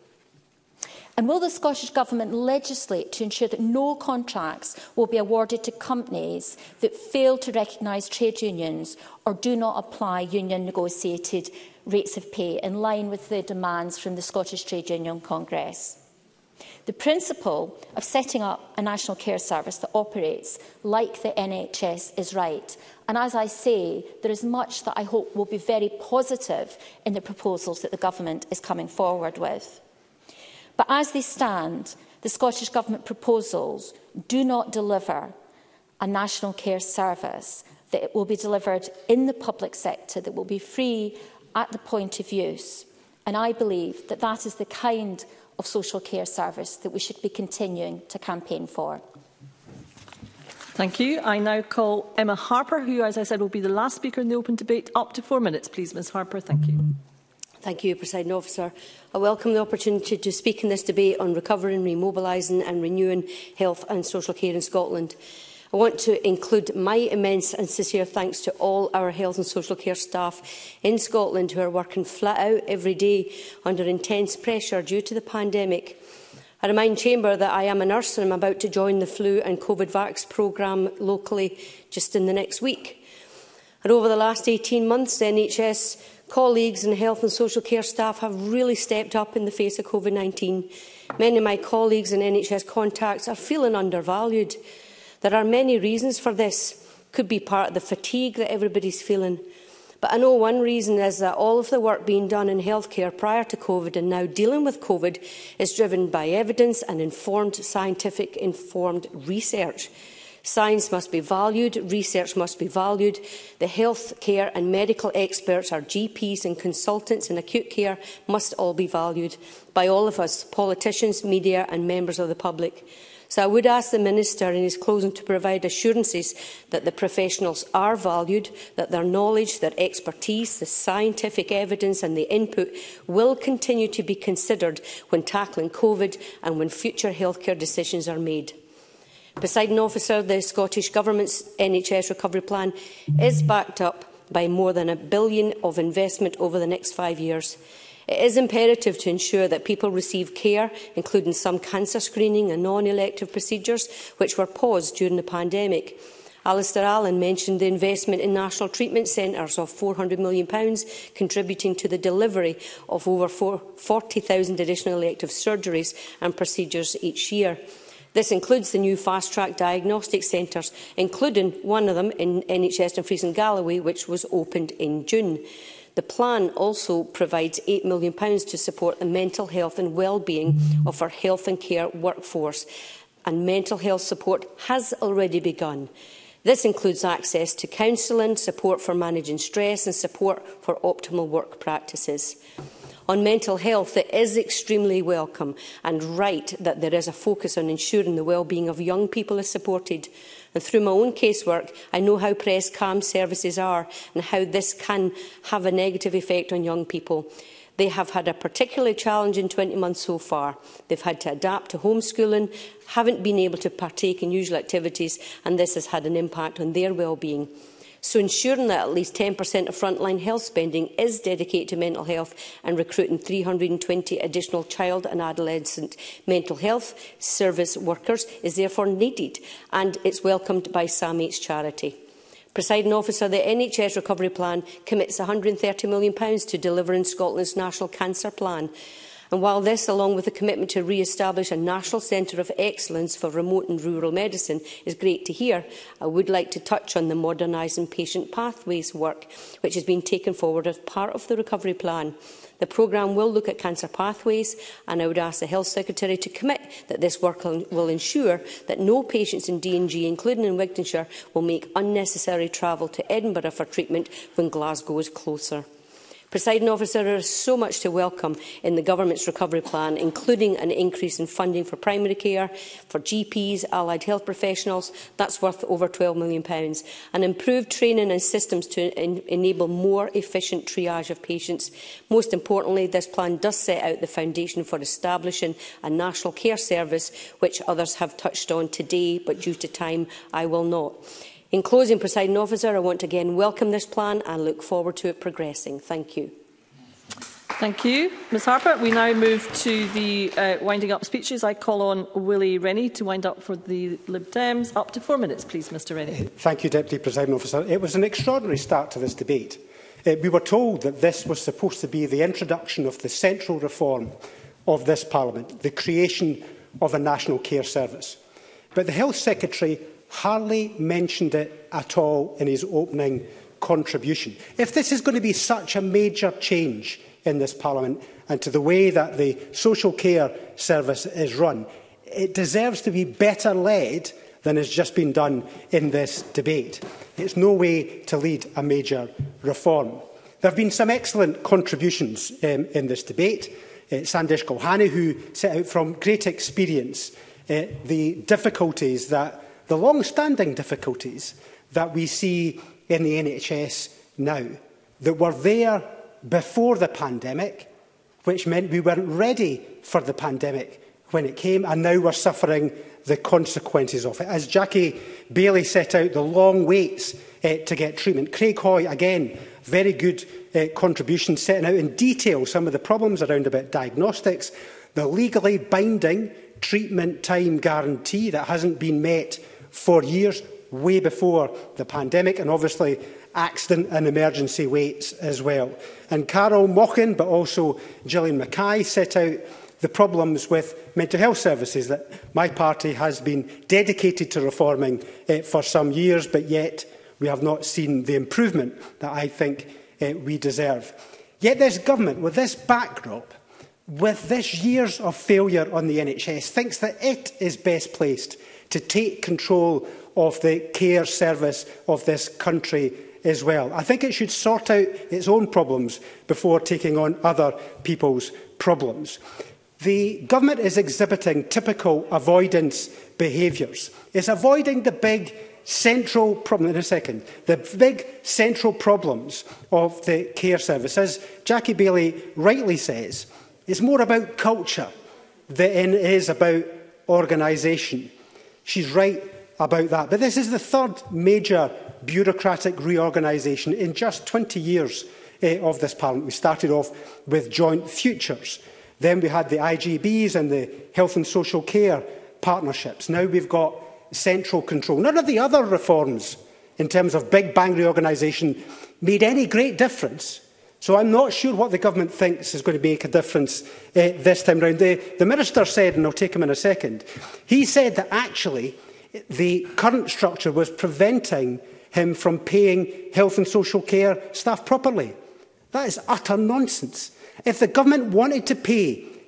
And will the Scottish Government legislate to ensure that no contracts will be awarded to companies that fail to recognise trade unions or do not apply union-negotiated rates of pay in line with the demands from the Scottish Trade Union Congress? The principle of setting up a national care service that operates like the N H S is right. And as I say, there is much that I hope will be very positive in the proposals that the Government is coming forward with. But as they stand, the Scottish Government proposals do not deliver a national care service that it will be delivered in the public sector, that will be free at the point of use. And I believe that that is the kind of social care service that we should be continuing to campaign for. Thank you. I now call Emma Harper, who, as I said, will be the last speaker in the open debate. Up to four minutes, please, Ms Harper. Thank you. Thank you, Presiding Officer. I welcome the opportunity to speak in this debate on recovering, remobilising and renewing health and social care in Scotland. I want to include my immense and sincere thanks to all our health and social care staff in Scotland who are working flat out every day under intense pressure due to the pandemic. I remind Chamber that I am a nurse and I'm about to join the flu and COVID vax programme locally just in the next week. And over the last eighteen months, the N H S colleagues and health and social care staff have really stepped up in the face of COVID nineteen. Many of my colleagues and N H S contacts are feeling undervalued. There are many reasons for this. Could be part of the fatigue that everybody's feeling. But I know one reason is that all of the work being done in healthcare prior to COVID and now dealing with COVID is driven by evidence and informed, scientific informed research. Science must be valued, research must be valued. The health care and medical experts, our G Ps and consultants in acute care must all be valued by all of us, politicians, media and members of the public. So I would ask the Minister in his closing to provide assurances that the professionals are valued, that their knowledge, their expertise, the scientific evidence and the input will continue to be considered when tackling COVID and when future healthcare decisions are made. Presiding Officer, the Scottish Government's N H S recovery plan is backed up by more than a billion of investment over the next five years. It is imperative to ensure that people receive care, including some cancer screening and non-elective procedures, which were paused during the pandemic. Alistair Allen mentioned the investment in national treatment centres of four hundred million pounds, contributing to the delivery of over forty thousand additional elective surgeries and procedures each year. This includes the new fast-track diagnostic centres, including one of them in N H S Dumfries and Galloway, which was opened in June. The plan also provides eight million pounds to support the mental health and well-being of our health and care workforce, and mental health support has already begun. This includes access to counselling, support for managing stress and support for optimal work practices. On mental health, it is extremely welcome and right that there is a focus on ensuring the well-being of young people is supported. And through my own casework, I know how pressed CALM services are and how this can have a negative effect on young people. They have had a particularly challenging twenty months so far. They've had to adapt to homeschooling, haven't been able to partake in usual activities, and this has had an impact on their well-being. So ensuring that at least ten percent of frontline health spending is dedicated to mental health and recruiting three hundred and twenty additional child and adolescent mental health service workers is therefore needed, and it's welcomed by SAMH's charity. Presiding Officer, the N H S Recovery Plan commits one hundred and thirty million pounds to delivering Scotland's National Cancer Plan. And while this, along with the commitment to re-establish a National Centre of Excellence for Remote and Rural Medicine, is great to hear, I would like to touch on the Modernising Patient Pathways work, which has been taken forward as part of the Recovery Plan. The programme will look at cancer pathways, and I would ask the Health Secretary to commit that this work will ensure that no patients in D and G, including in Wigtonshire, will make unnecessary travel to Edinburgh for treatment when Glasgow is closer. Presiding Officer, there is so much to welcome in the Government's recovery plan, including an increase in funding for primary care, for G Ps, allied health professionals, that's worth over twelve million pounds, and improved training and systems to en enable more efficient triage of patients. Most importantly, this plan does set out the foundation for establishing a national care service, which others have touched on today, but due to time I will not. In closing, Presiding Officer, I want to again welcome this plan and look forward to it progressing. Thank you. Thank you, Ms Harper. We now move to the uh, winding up speeches. I call on Willie Rennie to wind up for the Lib Dems. Up to four minutes, please, Mr Rennie. Thank you, Deputy Presiding Officer. It was an extraordinary start to this debate. Uh, we were told that this was supposed to be the introduction of the central reform of this Parliament, the creation of a national care service. But the Health Secretary hardly mentioned it at all in his opening contribution. If this is going to be such a major change in this Parliament and to the way that the social care service is run, it deserves to be better led than has just been done in this debate. It's no way to lead a major reform. There have been some excellent contributions um, in this debate. Uh, Sandesh Gohani, who set out from great experience uh, the difficulties that the long-standing difficulties that we see in the N H S now, that were there before the pandemic, which meant we weren't ready for the pandemic when it came, and now we're suffering the consequences of it. As Jackie Bailey set out, the long waits uh, to get treatment. Craig Hoy, again, very good uh, contribution, setting out in detail some of the problems around about diagnostics, the legally binding treatment time guarantee that hasn't been met for years, way before the pandemic, and obviously accident and emergency waits as well. And Carol Mochan, but also Gillian Mackay, set out the problems with mental health services that my party has been dedicated to reforming uh, for some years, but yet we have not seen the improvement that I think uh, we deserve. Yet this government, with this backdrop, with this years of failure on the N H S, thinks that it is best placed to take control of the care service of this country as well. I think it should sort out its own problems before taking on other people's problems. The government is exhibiting typical avoidance behaviours. It's avoiding the big central problem, in a second, the big central problems of the care service. As Jackie Bailey rightly says, it's more about culture than it is about organisation. She's right about that. But this is the third major bureaucratic reorganisation in just twenty years uh, of this Parliament. We started off with joint futures. Then we had the I G Bs and the health and social care partnerships. Now we've got central control. None of the other reforms in terms of big bang reorganisation made any great difference. So I'm not sure what the government thinks is going to make a difference uh, this time round. The, the Minister said, and I'll take him in a second, he said that actually the current structure was preventing him from paying health and social care staff properly. That is utter nonsense. If the government wanted to pay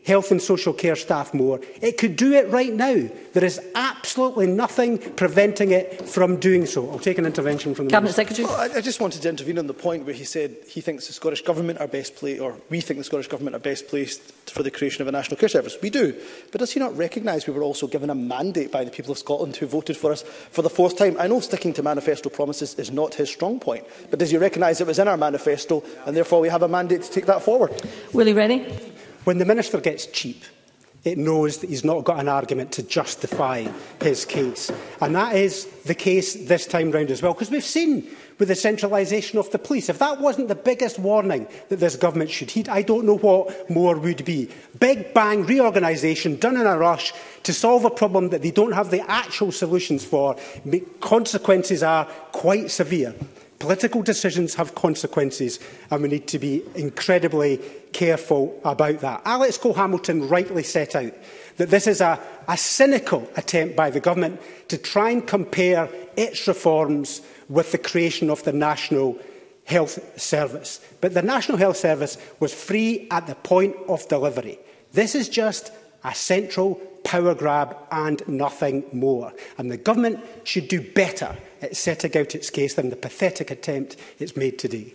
health and social care staff more. It could do it right now. There is absolutely nothing preventing it from doing so. I'll take an intervention from the Cabinet Minister. Secretary. Well, I, I just wanted to intervene on the point where he said he thinks the Scottish Government are best placed, or we think the Scottish Government are best placed for the creation of a national care service. We do. But does he not recognise we were also given a mandate by the people of Scotland who voted for us for the fourth time? I know sticking to manifesto promises is not his strong point, but does he recognise it was in our manifesto and therefore we have a mandate to take that forward? Willie Rennie. When the Minister gets cheap, it knows that he's not got an argument to justify his case. And that is the case this time round as well, because we've seen with the centralisation of the police, if that wasn't the biggest warning that this government should heed, I don't know what more would be. Big bang reorganisation done in a rush to solve a problem that they don't have the actual solutions for. Consequences are quite severe. Political decisions have consequences, and we need to be incredibly careful about that. Alex Cole-Hamilton rightly set out that this is a, a cynical attempt by the government to try and compare its reforms with the creation of the National Health Service. But the National Health Service was free at the point of delivery. This is just a central power grab and nothing more. And the government should do better at setting out its case than the pathetic attempt it's made today.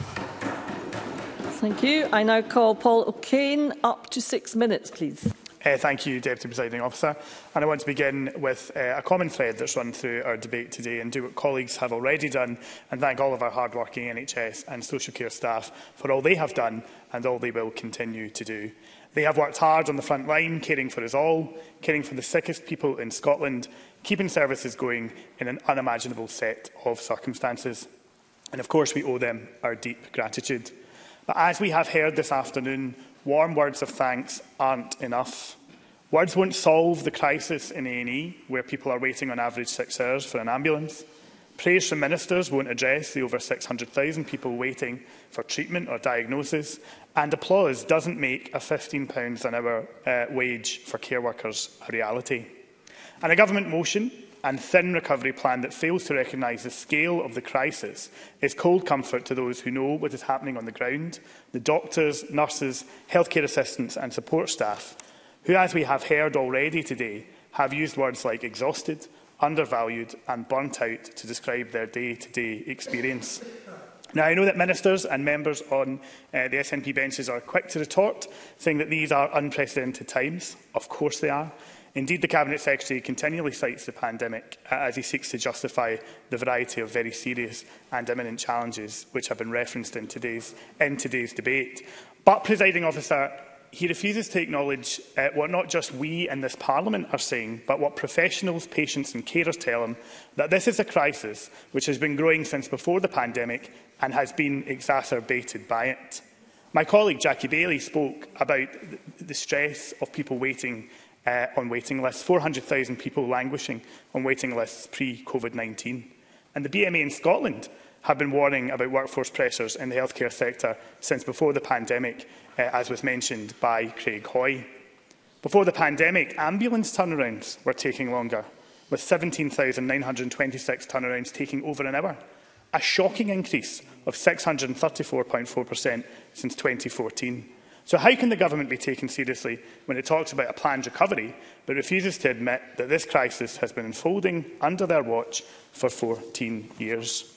Thank you. I now call Paul O'Kane. Up to six minutes, please. Uh, thank you, Deputy Presiding Officer. And I want to begin with uh, a common thread that's run through our debate today and do what colleagues have already done and thank all of our hard-working N H S and social care staff for all they have done and all they will continue to do. They have worked hard on the front line, caring for us all, caring for the sickest people in Scotland, keeping services going in an unimaginable set of circumstances. And of course we owe them our deep gratitude. But as we have heard this afternoon, warm words of thanks aren't enough. Words won't solve the crisis in A and E, where people are waiting on average six hours for an ambulance. Praise from ministers won't address the over six hundred thousand people waiting for treatment or diagnosis. And applause doesn't make a fifteen pounds an hour uh, wage for care workers a reality. And a government motion and thin recovery plan that fails to recognise the scale of the crisis is cold comfort to those who know what is happening on the ground, the doctors, nurses, healthcare assistants and support staff, who, as we have heard already today, have used words like exhausted, undervalued and burnt out to describe their day-to-day experience. Now, I know that ministers and members on uh, the S N P benches are quick to retort, saying that these are unprecedented times. Of course they are. Indeed, the Cabinet Secretary continually cites the pandemic uh, as he seeks to justify the variety of very serious and imminent challenges which have been referenced in today's, in today's debate. But, Presiding Officer, he refuses to acknowledge uh, what not just we in this Parliament are saying, but what professionals, patients and carers tell him, that this is a crisis which has been growing since before the pandemic and has been exacerbated by it. My colleague Jackie Bailey spoke about the stress of people waiting uh, on waiting lists, four hundred thousand people languishing on waiting lists pre-COVID nineteen. And the B M A in Scotland have been warning about workforce pressures in the healthcare sector since before the pandemic, uh, as was mentioned by Craig Hoy. Before the pandemic, ambulance turnarounds were taking longer, with seventeen thousand nine hundred twenty-six turnarounds taking over an hour, a shocking increase of six hundred thirty-four point four percent since twenty fourteen. So how can the government be taken seriously when it talks about a planned recovery, but refuses to admit that this crisis has been unfolding under their watch for fourteen years?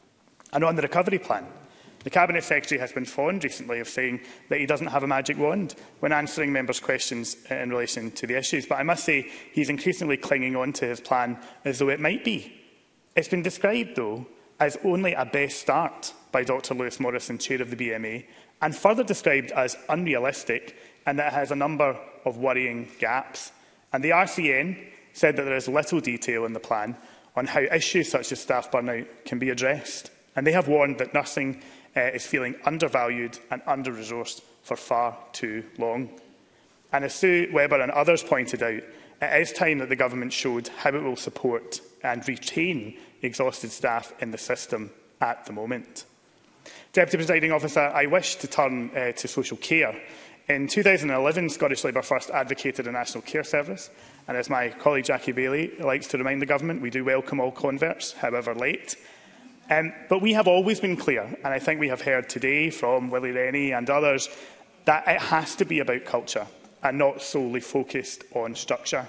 And on the recovery plan, the Cabinet Secretary has been fond recently of saying that he doesn't have a magic wand when answering members' questions in relation to the issues. But I must say he's increasingly clinging on to his plan as though it might be. It's been described, though, as only a best start by Dr Lewis Morrison, Chair of the B M A, and further described as unrealistic and that it has a number of worrying gaps. And the R C N said that there is little detail in the plan on how issues such as staff burnout can be addressed. And they have warned that nursing uh, is feeling undervalued and under-resourced for far too long. And as Sue Webber and others pointed out, it is time that the government showed how it will support and retain exhausted staff in the system at the moment. Deputy Presiding Officer, I wish to turn uh, to social care. In two thousand eleven, Scottish Labour First advocated a national care service, and as my colleague Jackie Bailey likes to remind the government, we do welcome all converts, however late. Um, but we have always been clear, and I think we have heard today from Willie Rennie and others, that it has to be about culture. and not solely focused on structure.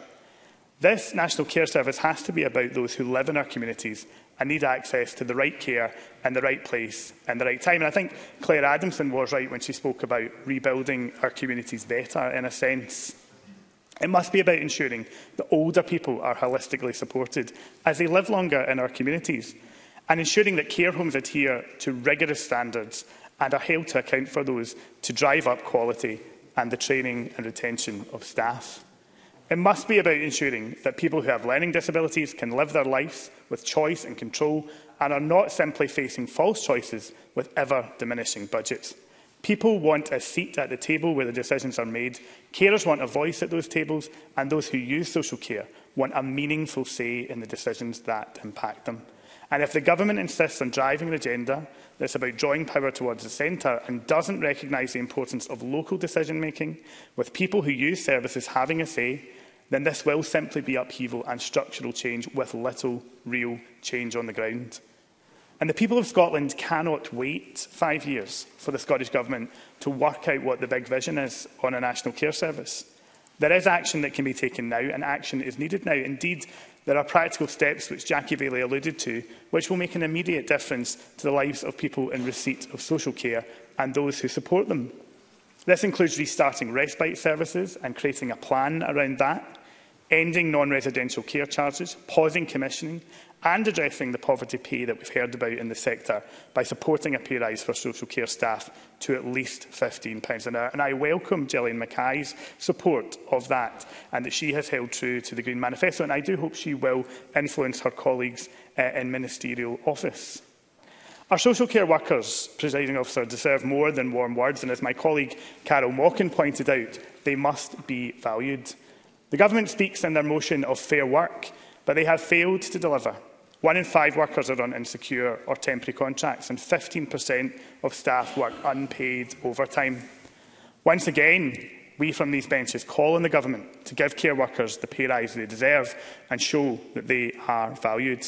This National Care Service has to be about those who live in our communities and need access to the right care in the right place and the right time. And I think Claire Adamson was right when she spoke about rebuilding our communities better, in a sense. It must be about ensuring that older people are holistically supported as they live longer in our communities, and ensuring that care homes adhere to rigorous standards and are held to account for those to drive up quality and the training and retention of staff. It must be about ensuring that people who have learning disabilities can live their lives with choice and control and are not simply facing false choices with ever-diminishing budgets. People want a seat at the table where the decisions are made, carers want a voice at those tables, and those who use social care want a meaningful say in the decisions that impact them. And if the government insists on driving an agenda that's about drawing power towards the centre and doesn't recognise the importance of local decision-making, with people who use services having a say, then this will simply be upheaval and structural change with little real change on the ground. And the people of Scotland cannot wait five years for the Scottish Government to work out what the big vision is on a national care service. There is action that can be taken now, and action is needed now. Indeed, there are practical steps which Jackie Bailey alluded to, which will make an immediate difference to the lives of people in receipt of social care and those who support them. This includes restarting respite services and creating a plan around that, ending non-residential care charges, pausing commissioning, and addressing the poverty pay that we've heard about in the sector by supporting a pay rise for social care staff to at least fifteen pounds an hour. And I welcome Gillian Mackay's support of that, and that she has held true to the Green Manifesto, and I do hope she will influence her colleagues uh, in ministerial office. Our social care workers, Presiding Officer, deserve more than warm words, and as my colleague Carol Mockin pointed out, they must be valued. The Government speaks in their motion of fair work, but they have failed to deliver. One in five workers are on insecure or temporary contracts, and fifteen percent of staff work unpaid overtime. Once again, we from these benches call on the Government to give care workers the pay rise they deserve and show that they are valued.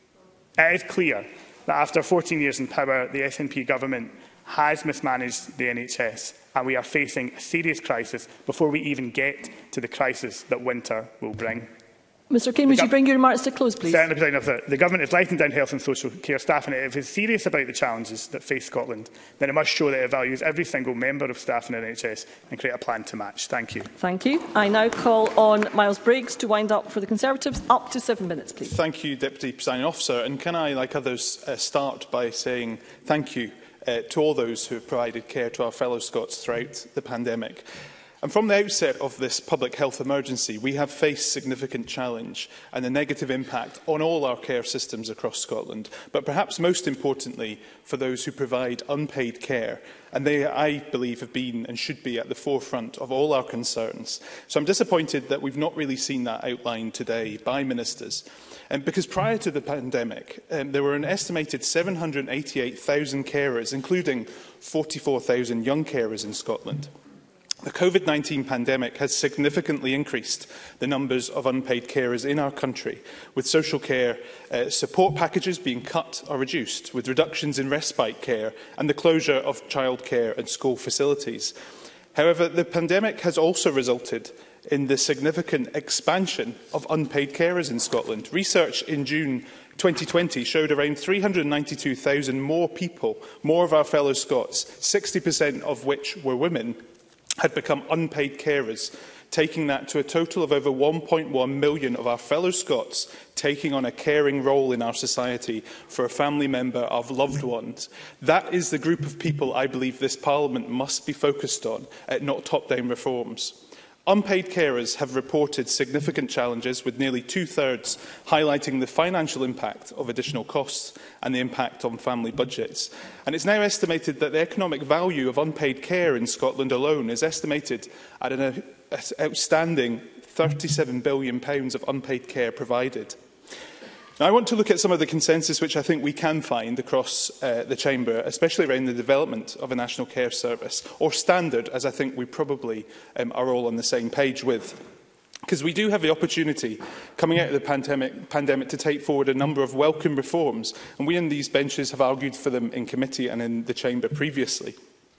It is clear that after fourteen years in power, the S N P Government has mismanaged the N H S, and we are facing a serious crisis before we even get to the crisis that winter will bring. Mr Kane, would you bring your remarks to close, please? Certainly, President Officer. The Government is letting down health and social care staff, and if it is serious about the challenges that face Scotland, then it must show that it values every single member of staff in the N H S and create a plan to match. Thank you. Thank you. I now call on Miles Briggs to wind up for the Conservatives. Up to seven minutes, please. Thank you, Deputy Presiding Officer. And can I, like others, uh, start by saying thank you uh, to all those who have provided care to our fellow Scots throughout the pandemic. And from the outset of this public health emergency, we have faced significant challenge and a negative impact on all our care systems across Scotland, but perhaps most importantly for those who provide unpaid care. And they, I believe, have been and should be at the forefront of all our concerns. So I'm disappointed that we've not really seen that outlined today by ministers. And because prior to the pandemic, um, there were an estimated seven hundred eighty-eight thousand carers, including forty-four thousand young carers in Scotland. The COVID nineteen pandemic has significantly increased the numbers of unpaid carers in our country, with social care uh, support packages being cut or reduced, with reductions in respite care and the closure of childcare and school facilities. However, the pandemic has also resulted in the significant expansion of unpaid carers in Scotland. Research in June twenty twenty showed around three hundred ninety-two thousand more people, more of our fellow Scots, sixty percent of which were women, had become unpaid carers, taking that to a total of over one point one million of our fellow Scots taking on a caring role in our society for a family member of loved ones. That is the group of people I believe this Parliament must be focused on, not top-down reforms. Unpaid carers have reported significant challenges, with nearly two-thirds highlighting the financial impact of additional costs and the impact on family budgets. And it's now estimated that the economic value of unpaid care in Scotland alone is estimated at an outstanding thirty-seven billion pounds of unpaid care provided. Now, I want to look at some of the consensus which I think we can find across uh, the Chamber, especially around the development of a national care service, or standard, as I think we probably um, are all on the same page with. Because we do have the opportunity, coming out of the pandemic, pandemic, to take forward a number of welcome reforms, and we in these benches have argued for them in committee and in the Chamber previously.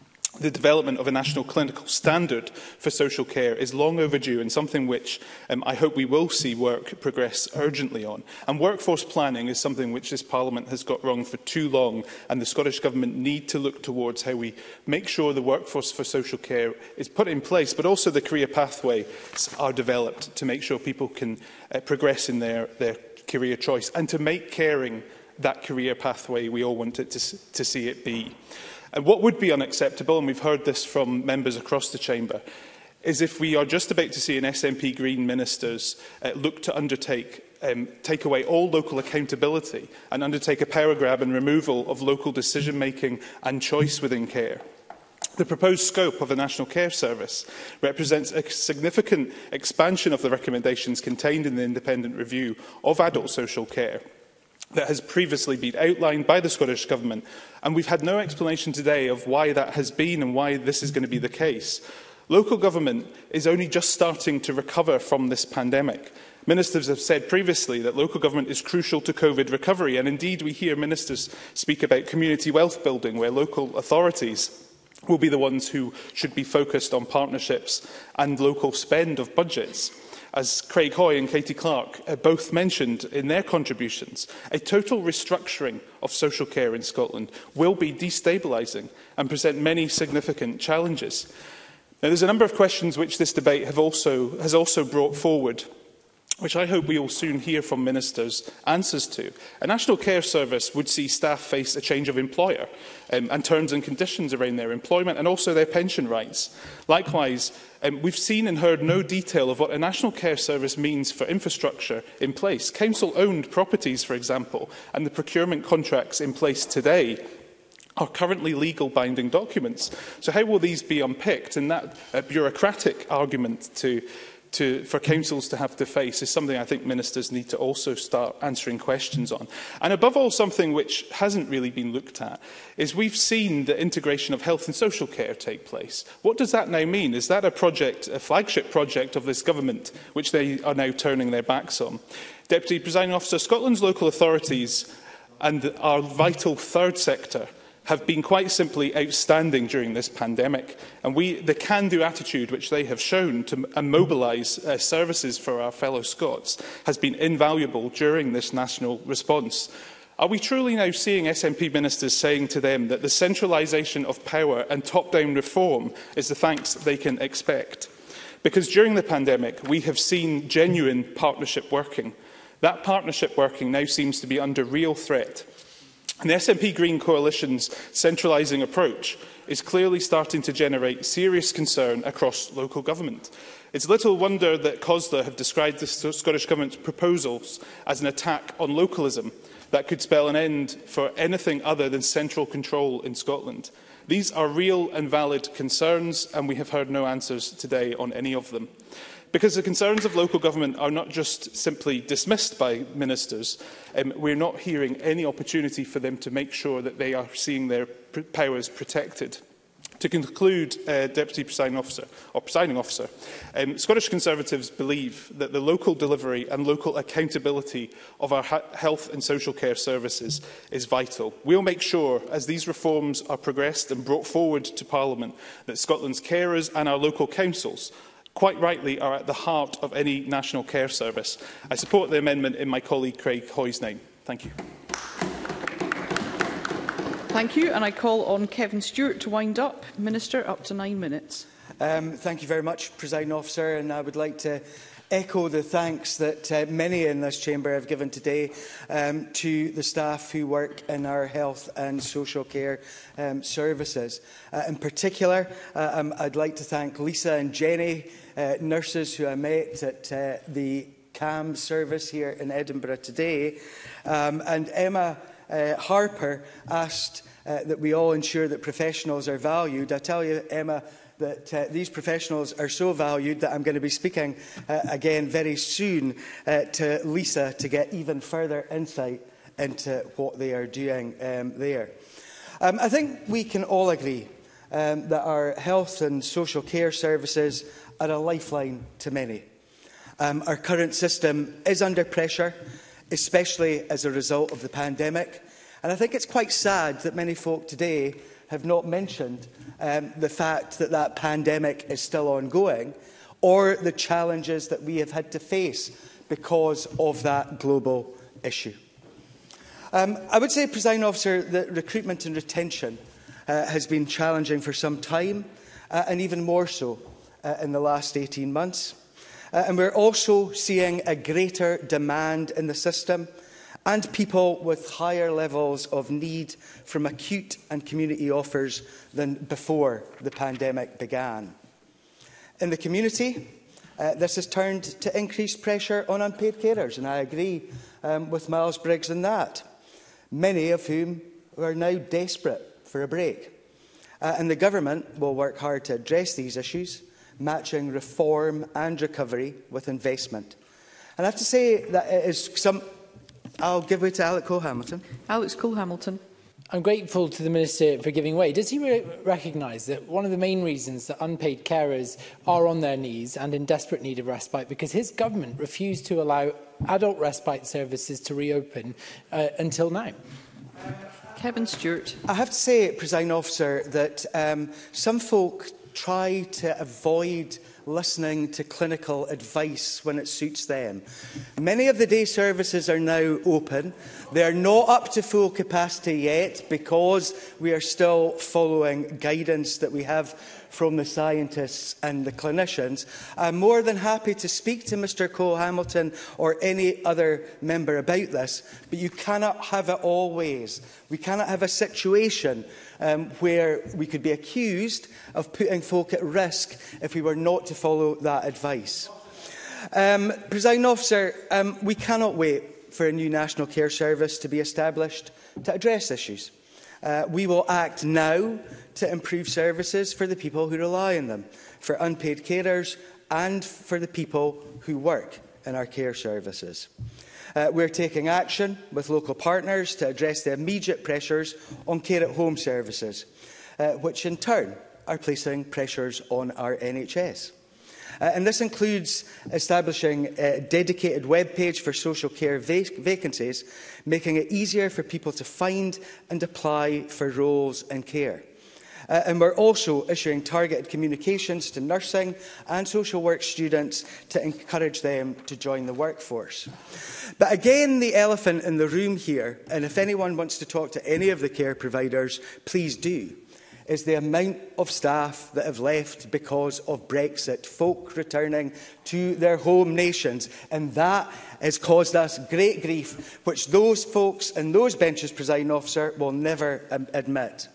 The development of a national clinical standard for social care is long overdue and something which um, I hope we will see work progress urgently on. And workforce planning is something which this Parliament has got wrong for too long, and the Scottish Government need to look towards how we make sure the workforce for social care is put in place, but also the career pathways are developed to make sure people can uh, progress in their, their career choice, and to make caring that career pathway we all want it to, to see it be. And what would be unacceptable, and we've heard this from members across the chamber, is if we are just about to see an S N P Green ministers uh, look to undertake, um, take away all local accountability and undertake a power grab and removal of local decision-making and choice within care. The proposed scope of the National Care Service represents a significant expansion of the recommendations contained in the independent review of adult social care that has previously been outlined by the Scottish Government, and we've had no explanation today of why that has been and why this is going to be the case. Local government is only just starting to recover from this pandemic. Ministers have said previously that local government is crucial to COVID recovery, and indeed we hear ministers speak about community wealth building, where local authorities will be the ones who should be focused on partnerships and local spend of budgets. As Craig Hoy and Katie Clark uh, both mentioned in their contributions, a total restructuring of social care in Scotland will be destabilising and present many significant challenges. Now, there's a number of questions which this debate have also, has also brought forward, which I hope we will soon hear from ministers answers to. A National Care Service would see staff face a change of employer um, and terms and conditions around their employment and also their pension rights. Likewise, um, we've seen and heard no detail of what a National Care Service means for infrastructure in place. Council-owned properties, for example, and the procurement contracts in place today are currently legal binding documents. So how will these be unpicked? And that uh, bureaucratic argument to To, for councils to have to face is something I think ministers need to also start answering questions on. And above all, something which hasn't really been looked at is we've seen the integration of health and social care take place. What does that now mean? Is that a project, a flagship project of this government, which they are now turning their backs on? Deputy Presiding Officer, Scotland's local authorities and our vital third sector have been quite simply outstanding during this pandemic. And we, the can-do attitude which they have shown to mobilise uh, services for our fellow Scots has been invaluable during this national response. Are we truly now seeing S N P ministers saying to them that the centralisation of power and top-down reform is the thanks they can expect? Because during the pandemic, we have seen genuine partnership working. That partnership working now seems to be under real threat. And the S N P Green Coalition's centralising approach is clearly starting to generate serious concern across local government. It's little wonder that COSLA have described the Scottish Government's proposals as an attack on localism that could spell an end for anything other than central control in Scotland. These are real and valid concerns, and we have heard no answers today on any of them. Because the concerns of local government are not just simply dismissed by ministers, um, we're not hearing any opportunity for them to make sure that they are seeing their pr powers protected. To conclude, uh, Deputy Presiding Officer, or Presiding Officer, um, Scottish Conservatives believe that the local delivery and local accountability of our health and social care services is vital. We'll make sure, as these reforms are progressed and brought forward to Parliament, that Scotland's carers and our local councils quite rightly are at the heart of any national care service. I support the amendment in my colleague Craig Hoy's name. Thank you. Thank you, and I call on Kevin Stewart to wind up. Minister, up to nine minutes. Um, thank you very much, Presiding Officer, and I would like to echo the thanks that uh, many in this chamber have given today um, to the staff who work in our health and social care um, services. Uh, in particular, uh, um, I'd like to thank Lisa and Jenny, uh, nurses who I met at uh, the C A M service here in Edinburgh today, um, and Emma uh, Harper asked uh, that we all ensure that professionals are valued. I tell you, Emma, that uh, these professionals are so valued that I'm going to be speaking uh, again very soon uh, to Lisa to get even further insight into what they are doing um, there. Um, I think we can all agree um, that our health and social care services are a lifeline to many. Um, our current system is under pressure, especially as a result of the pandemic. And I think it's quite sad that many folk today have not mentioned um, the fact that that pandemic is still ongoing, or the challenges that we have had to face because of that global issue. Um, I would say, Presiding Officer, that recruitment and retention uh, has been challenging for some time, uh, and even more so uh, in the last eighteen months. Uh, and we're also seeing a greater demand in the system, and people with higher levels of need from acute and community offers than before the pandemic began. In the community, uh, this has turned to increased pressure on unpaid carers, and I agree um, with Miles Briggs on that, many of whom are now desperate for a break. Uh, and the Government will work hard to address these issues, matching reform and recovery with investment. And I have to say that it is some... I'll give way to Alex Cole-Hamilton. Alex Cole-Hamilton. I'm grateful to the Minister for giving way. Does he re recognise that one of the main reasons that unpaid carers are on their knees and in desperate need of respite because his government refused to allow adult respite services to reopen uh, until now? Kevin Stewart. I have to say, Presiding Officer, that um, some folk try to avoid listening to clinical advice when it suits them. Many of the day services are now open. They are not up to full capacity yet because we are still following guidance that we have from the scientists and the clinicians. I'm more than happy to speak to Mr Cole-Hamilton or any other member about this, but you cannot have it always. We cannot have a situation um, where we could be accused of putting folk at risk if we were not to follow that advice. Um, Presiding Officer, um, we cannot wait for a new National Care Service to be established to address issues. Uh, we will act now to improve services for the people who rely on them, for unpaid carers and for the people who work in our care services. Uh, we're taking action with local partners to address the immediate pressures on care-at-home services, uh, which in turn are placing pressures on our N H S. Uh, and this includes establishing a dedicated web page for social care vac vacancies, making it easier for people to find and apply for roles in care. Uh, and we're also issuing targeted communications to nursing and social work students to encourage them to join the workforce. But again, the elephant in the room here, and if anyone wants to talk to any of the care providers, please do, is the amount of staff that have left because of Brexit, folk returning to their home nations. And that has caused us great grief, which those folks and those benches, Presiding Officer, will never um, admit.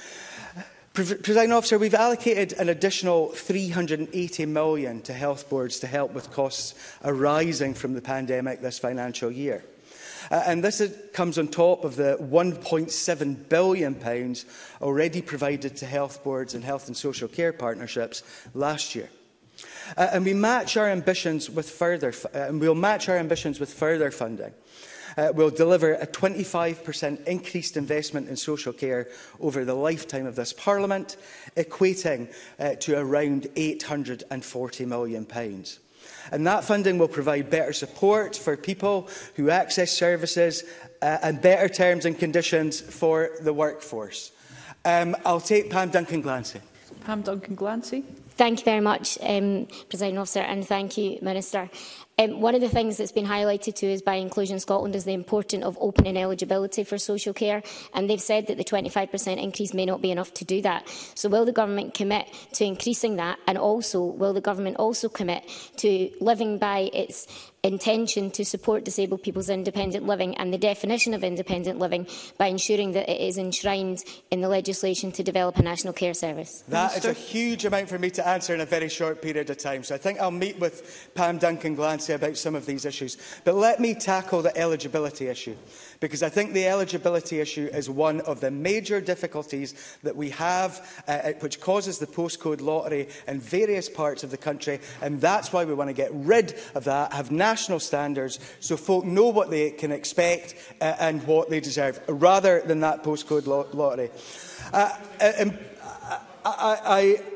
Presiding Officer, we've allocated an additional three hundred and eighty million pounds to health boards to help with costs arising from the pandemic this financial year. Uh, and this is, comes on top of the one point seven billion pounds already provided to health boards and health and social care partnerships last year. Uh, and we match our ambitions with further, uh, and we'll match our ambitions with further funding. Uh, will deliver a twenty-five percent increased investment in social care over the lifetime of this Parliament, equating uh, to around eight hundred and forty million pounds. And that funding will provide better support for people who access services uh, and better terms and conditions for the workforce. Um, I'll take Pam Duncan-Glancy. Pam Duncan-Glancy. Thank you very much, um, Presiding Officer, and thank you, Minister. Um, one of the things that's been highlighted to us by Inclusion Scotland is the importance of opening eligibility for social care, and they've said that the twenty-five percent increase may not be enough to do that. So will the Government commit to increasing that, and also will the Government also commit to living by its intention to support disabled people's independent living and the definition of independent living by ensuring that it is enshrined in the legislation to develop a national care service? That is a huge amount for me to answer in a very short period of time, so I think I'll meet with Pam Duncan-Glancy about some of these issues. But let me tackle the eligibility issue, because I think the eligibility issue is one of the major difficulties that we have, uh, which causes the postcode lottery in various parts of the country, and that's why we want to get rid of that, have national standards so folk know what they can expect uh, and what they deserve, rather than that postcode lo lottery. Uh, um, I, I, I,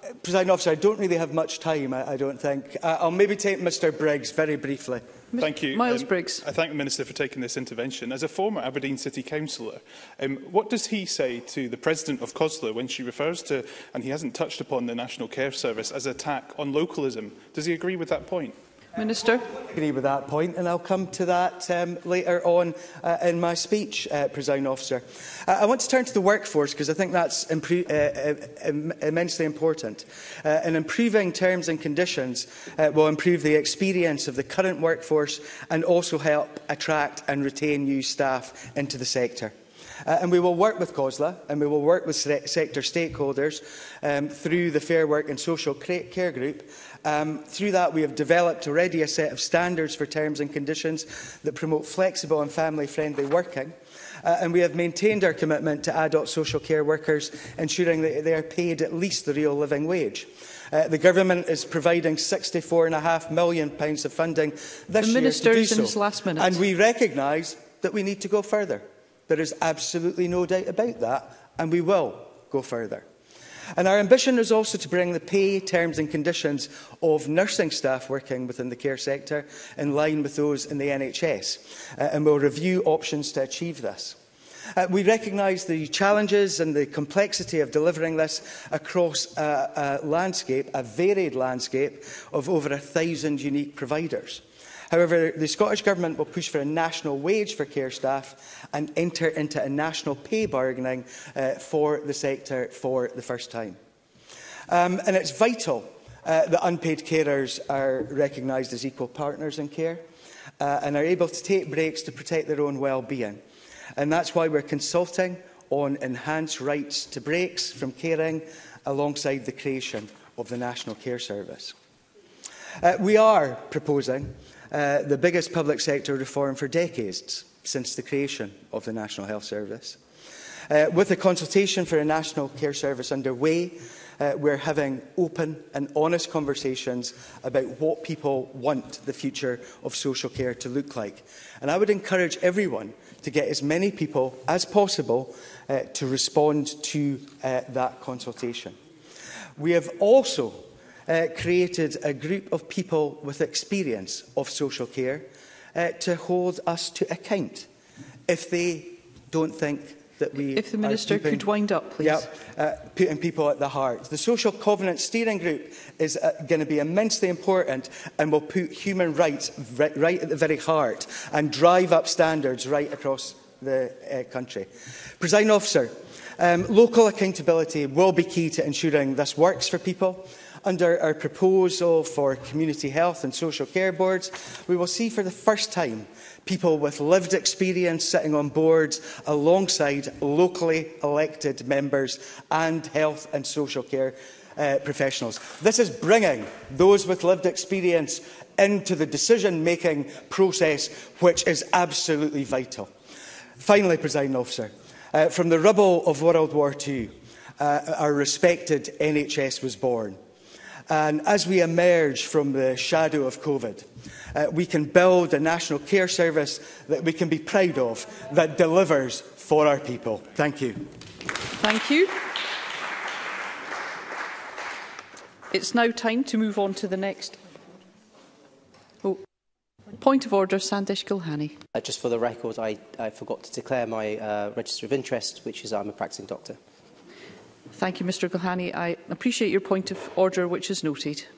Presiding Officer, I don't really have much time, I, I don't think. Uh, I'll maybe take Mr Briggs very briefly. Thank you. Miles um, Briggs. I thank the Minister for taking this intervention. As a former Aberdeen City Councillor, um, what does he say to the President of COSLA when she refers to, and he hasn't touched upon the National Care Service, as an attack on localism? Does he agree with that point? Minister. I agree with that point, and I'll come to that um, later on uh, in my speech, uh, Presiding Officer. Uh, I want to turn to the workforce because I think that's uh, uh, im immensely important. Uh, and improving terms and conditions uh, will improve the experience of the current workforce and also help attract and retain new staff into the sector. Uh, and we will work with COSLA and we will work with se sector stakeholders um, through the Fair Work and Social Care Group. Um, through that, we have developed already a set of standards for terms and conditions that promote flexible and family-friendly working. Uh, and we have maintained our commitment to adult social care workers, ensuring that they are paid at least the real living wage. Uh, the Government is providing sixty-four point five million pounds of funding this the year Minister to do is in so. his last minute. And we recognise that we need to go further. There is absolutely no doubt about that, and we will go further. And our ambition is also to bring the pay, terms and conditions of nursing staff working within the care sector in line with those in the N H S, uh, and we'll review options to achieve this. Uh, we recognise the challenges and the complexity of delivering this across a, a landscape, a varied landscape of over a thousand unique providers. However, the Scottish Government will push for a national wage for care staff and enter into a national pay bargaining uh, for the sector for the first time. Um, and it's vital uh, that unpaid carers are recognised as equal partners in care uh, and are able to take breaks to protect their own well-being. And that's why we're consulting on enhanced rights to breaks from caring alongside the creation of the National Care Service. Uh, we are proposing Uh, the biggest public sector reform for decades since the creation of the National Health Service. Uh, with the consultation for a National Care Service underway, uh, we're having open and honest conversations about what people want the future of social care to look like. And I would encourage everyone to get as many people as possible uh, to respond to uh, that consultation. We have also Uh, created a group of people with experience of social care uh, to hold us to account if they don't think that we If the Minister are keeping, could wind up, please. Yeah, uh, putting people at the heart. The Social Covenant Steering Group is uh, going to be immensely important and will put human rights right, right at the very heart and drive up standards right across the uh, country. Presiding Officer, um, local accountability will be key to ensuring this works for people. Under our proposal for community health and social care boards, we will see for the first time people with lived experience sitting on boards alongside locally elected members and health and social care uh, professionals. This is bringing those with lived experience into the decision-making process, which is absolutely vital. Finally, Presiding Officer, uh, from the rubble of World War Two, uh, our respected N H S was born. And as we emerge from the shadow of COVID, uh, we can build a national care service that we can be proud of, that delivers for our people. Thank you. Thank you. It's now time to move on to the next. Oh. Point of order, Sandesh Gulhani. Uh, just for the record, I, I forgot to declare my uh, register of interest, which is I'm a practising doctor. Thank you, Mr Gulhani. I appreciate your point of order, which is noted.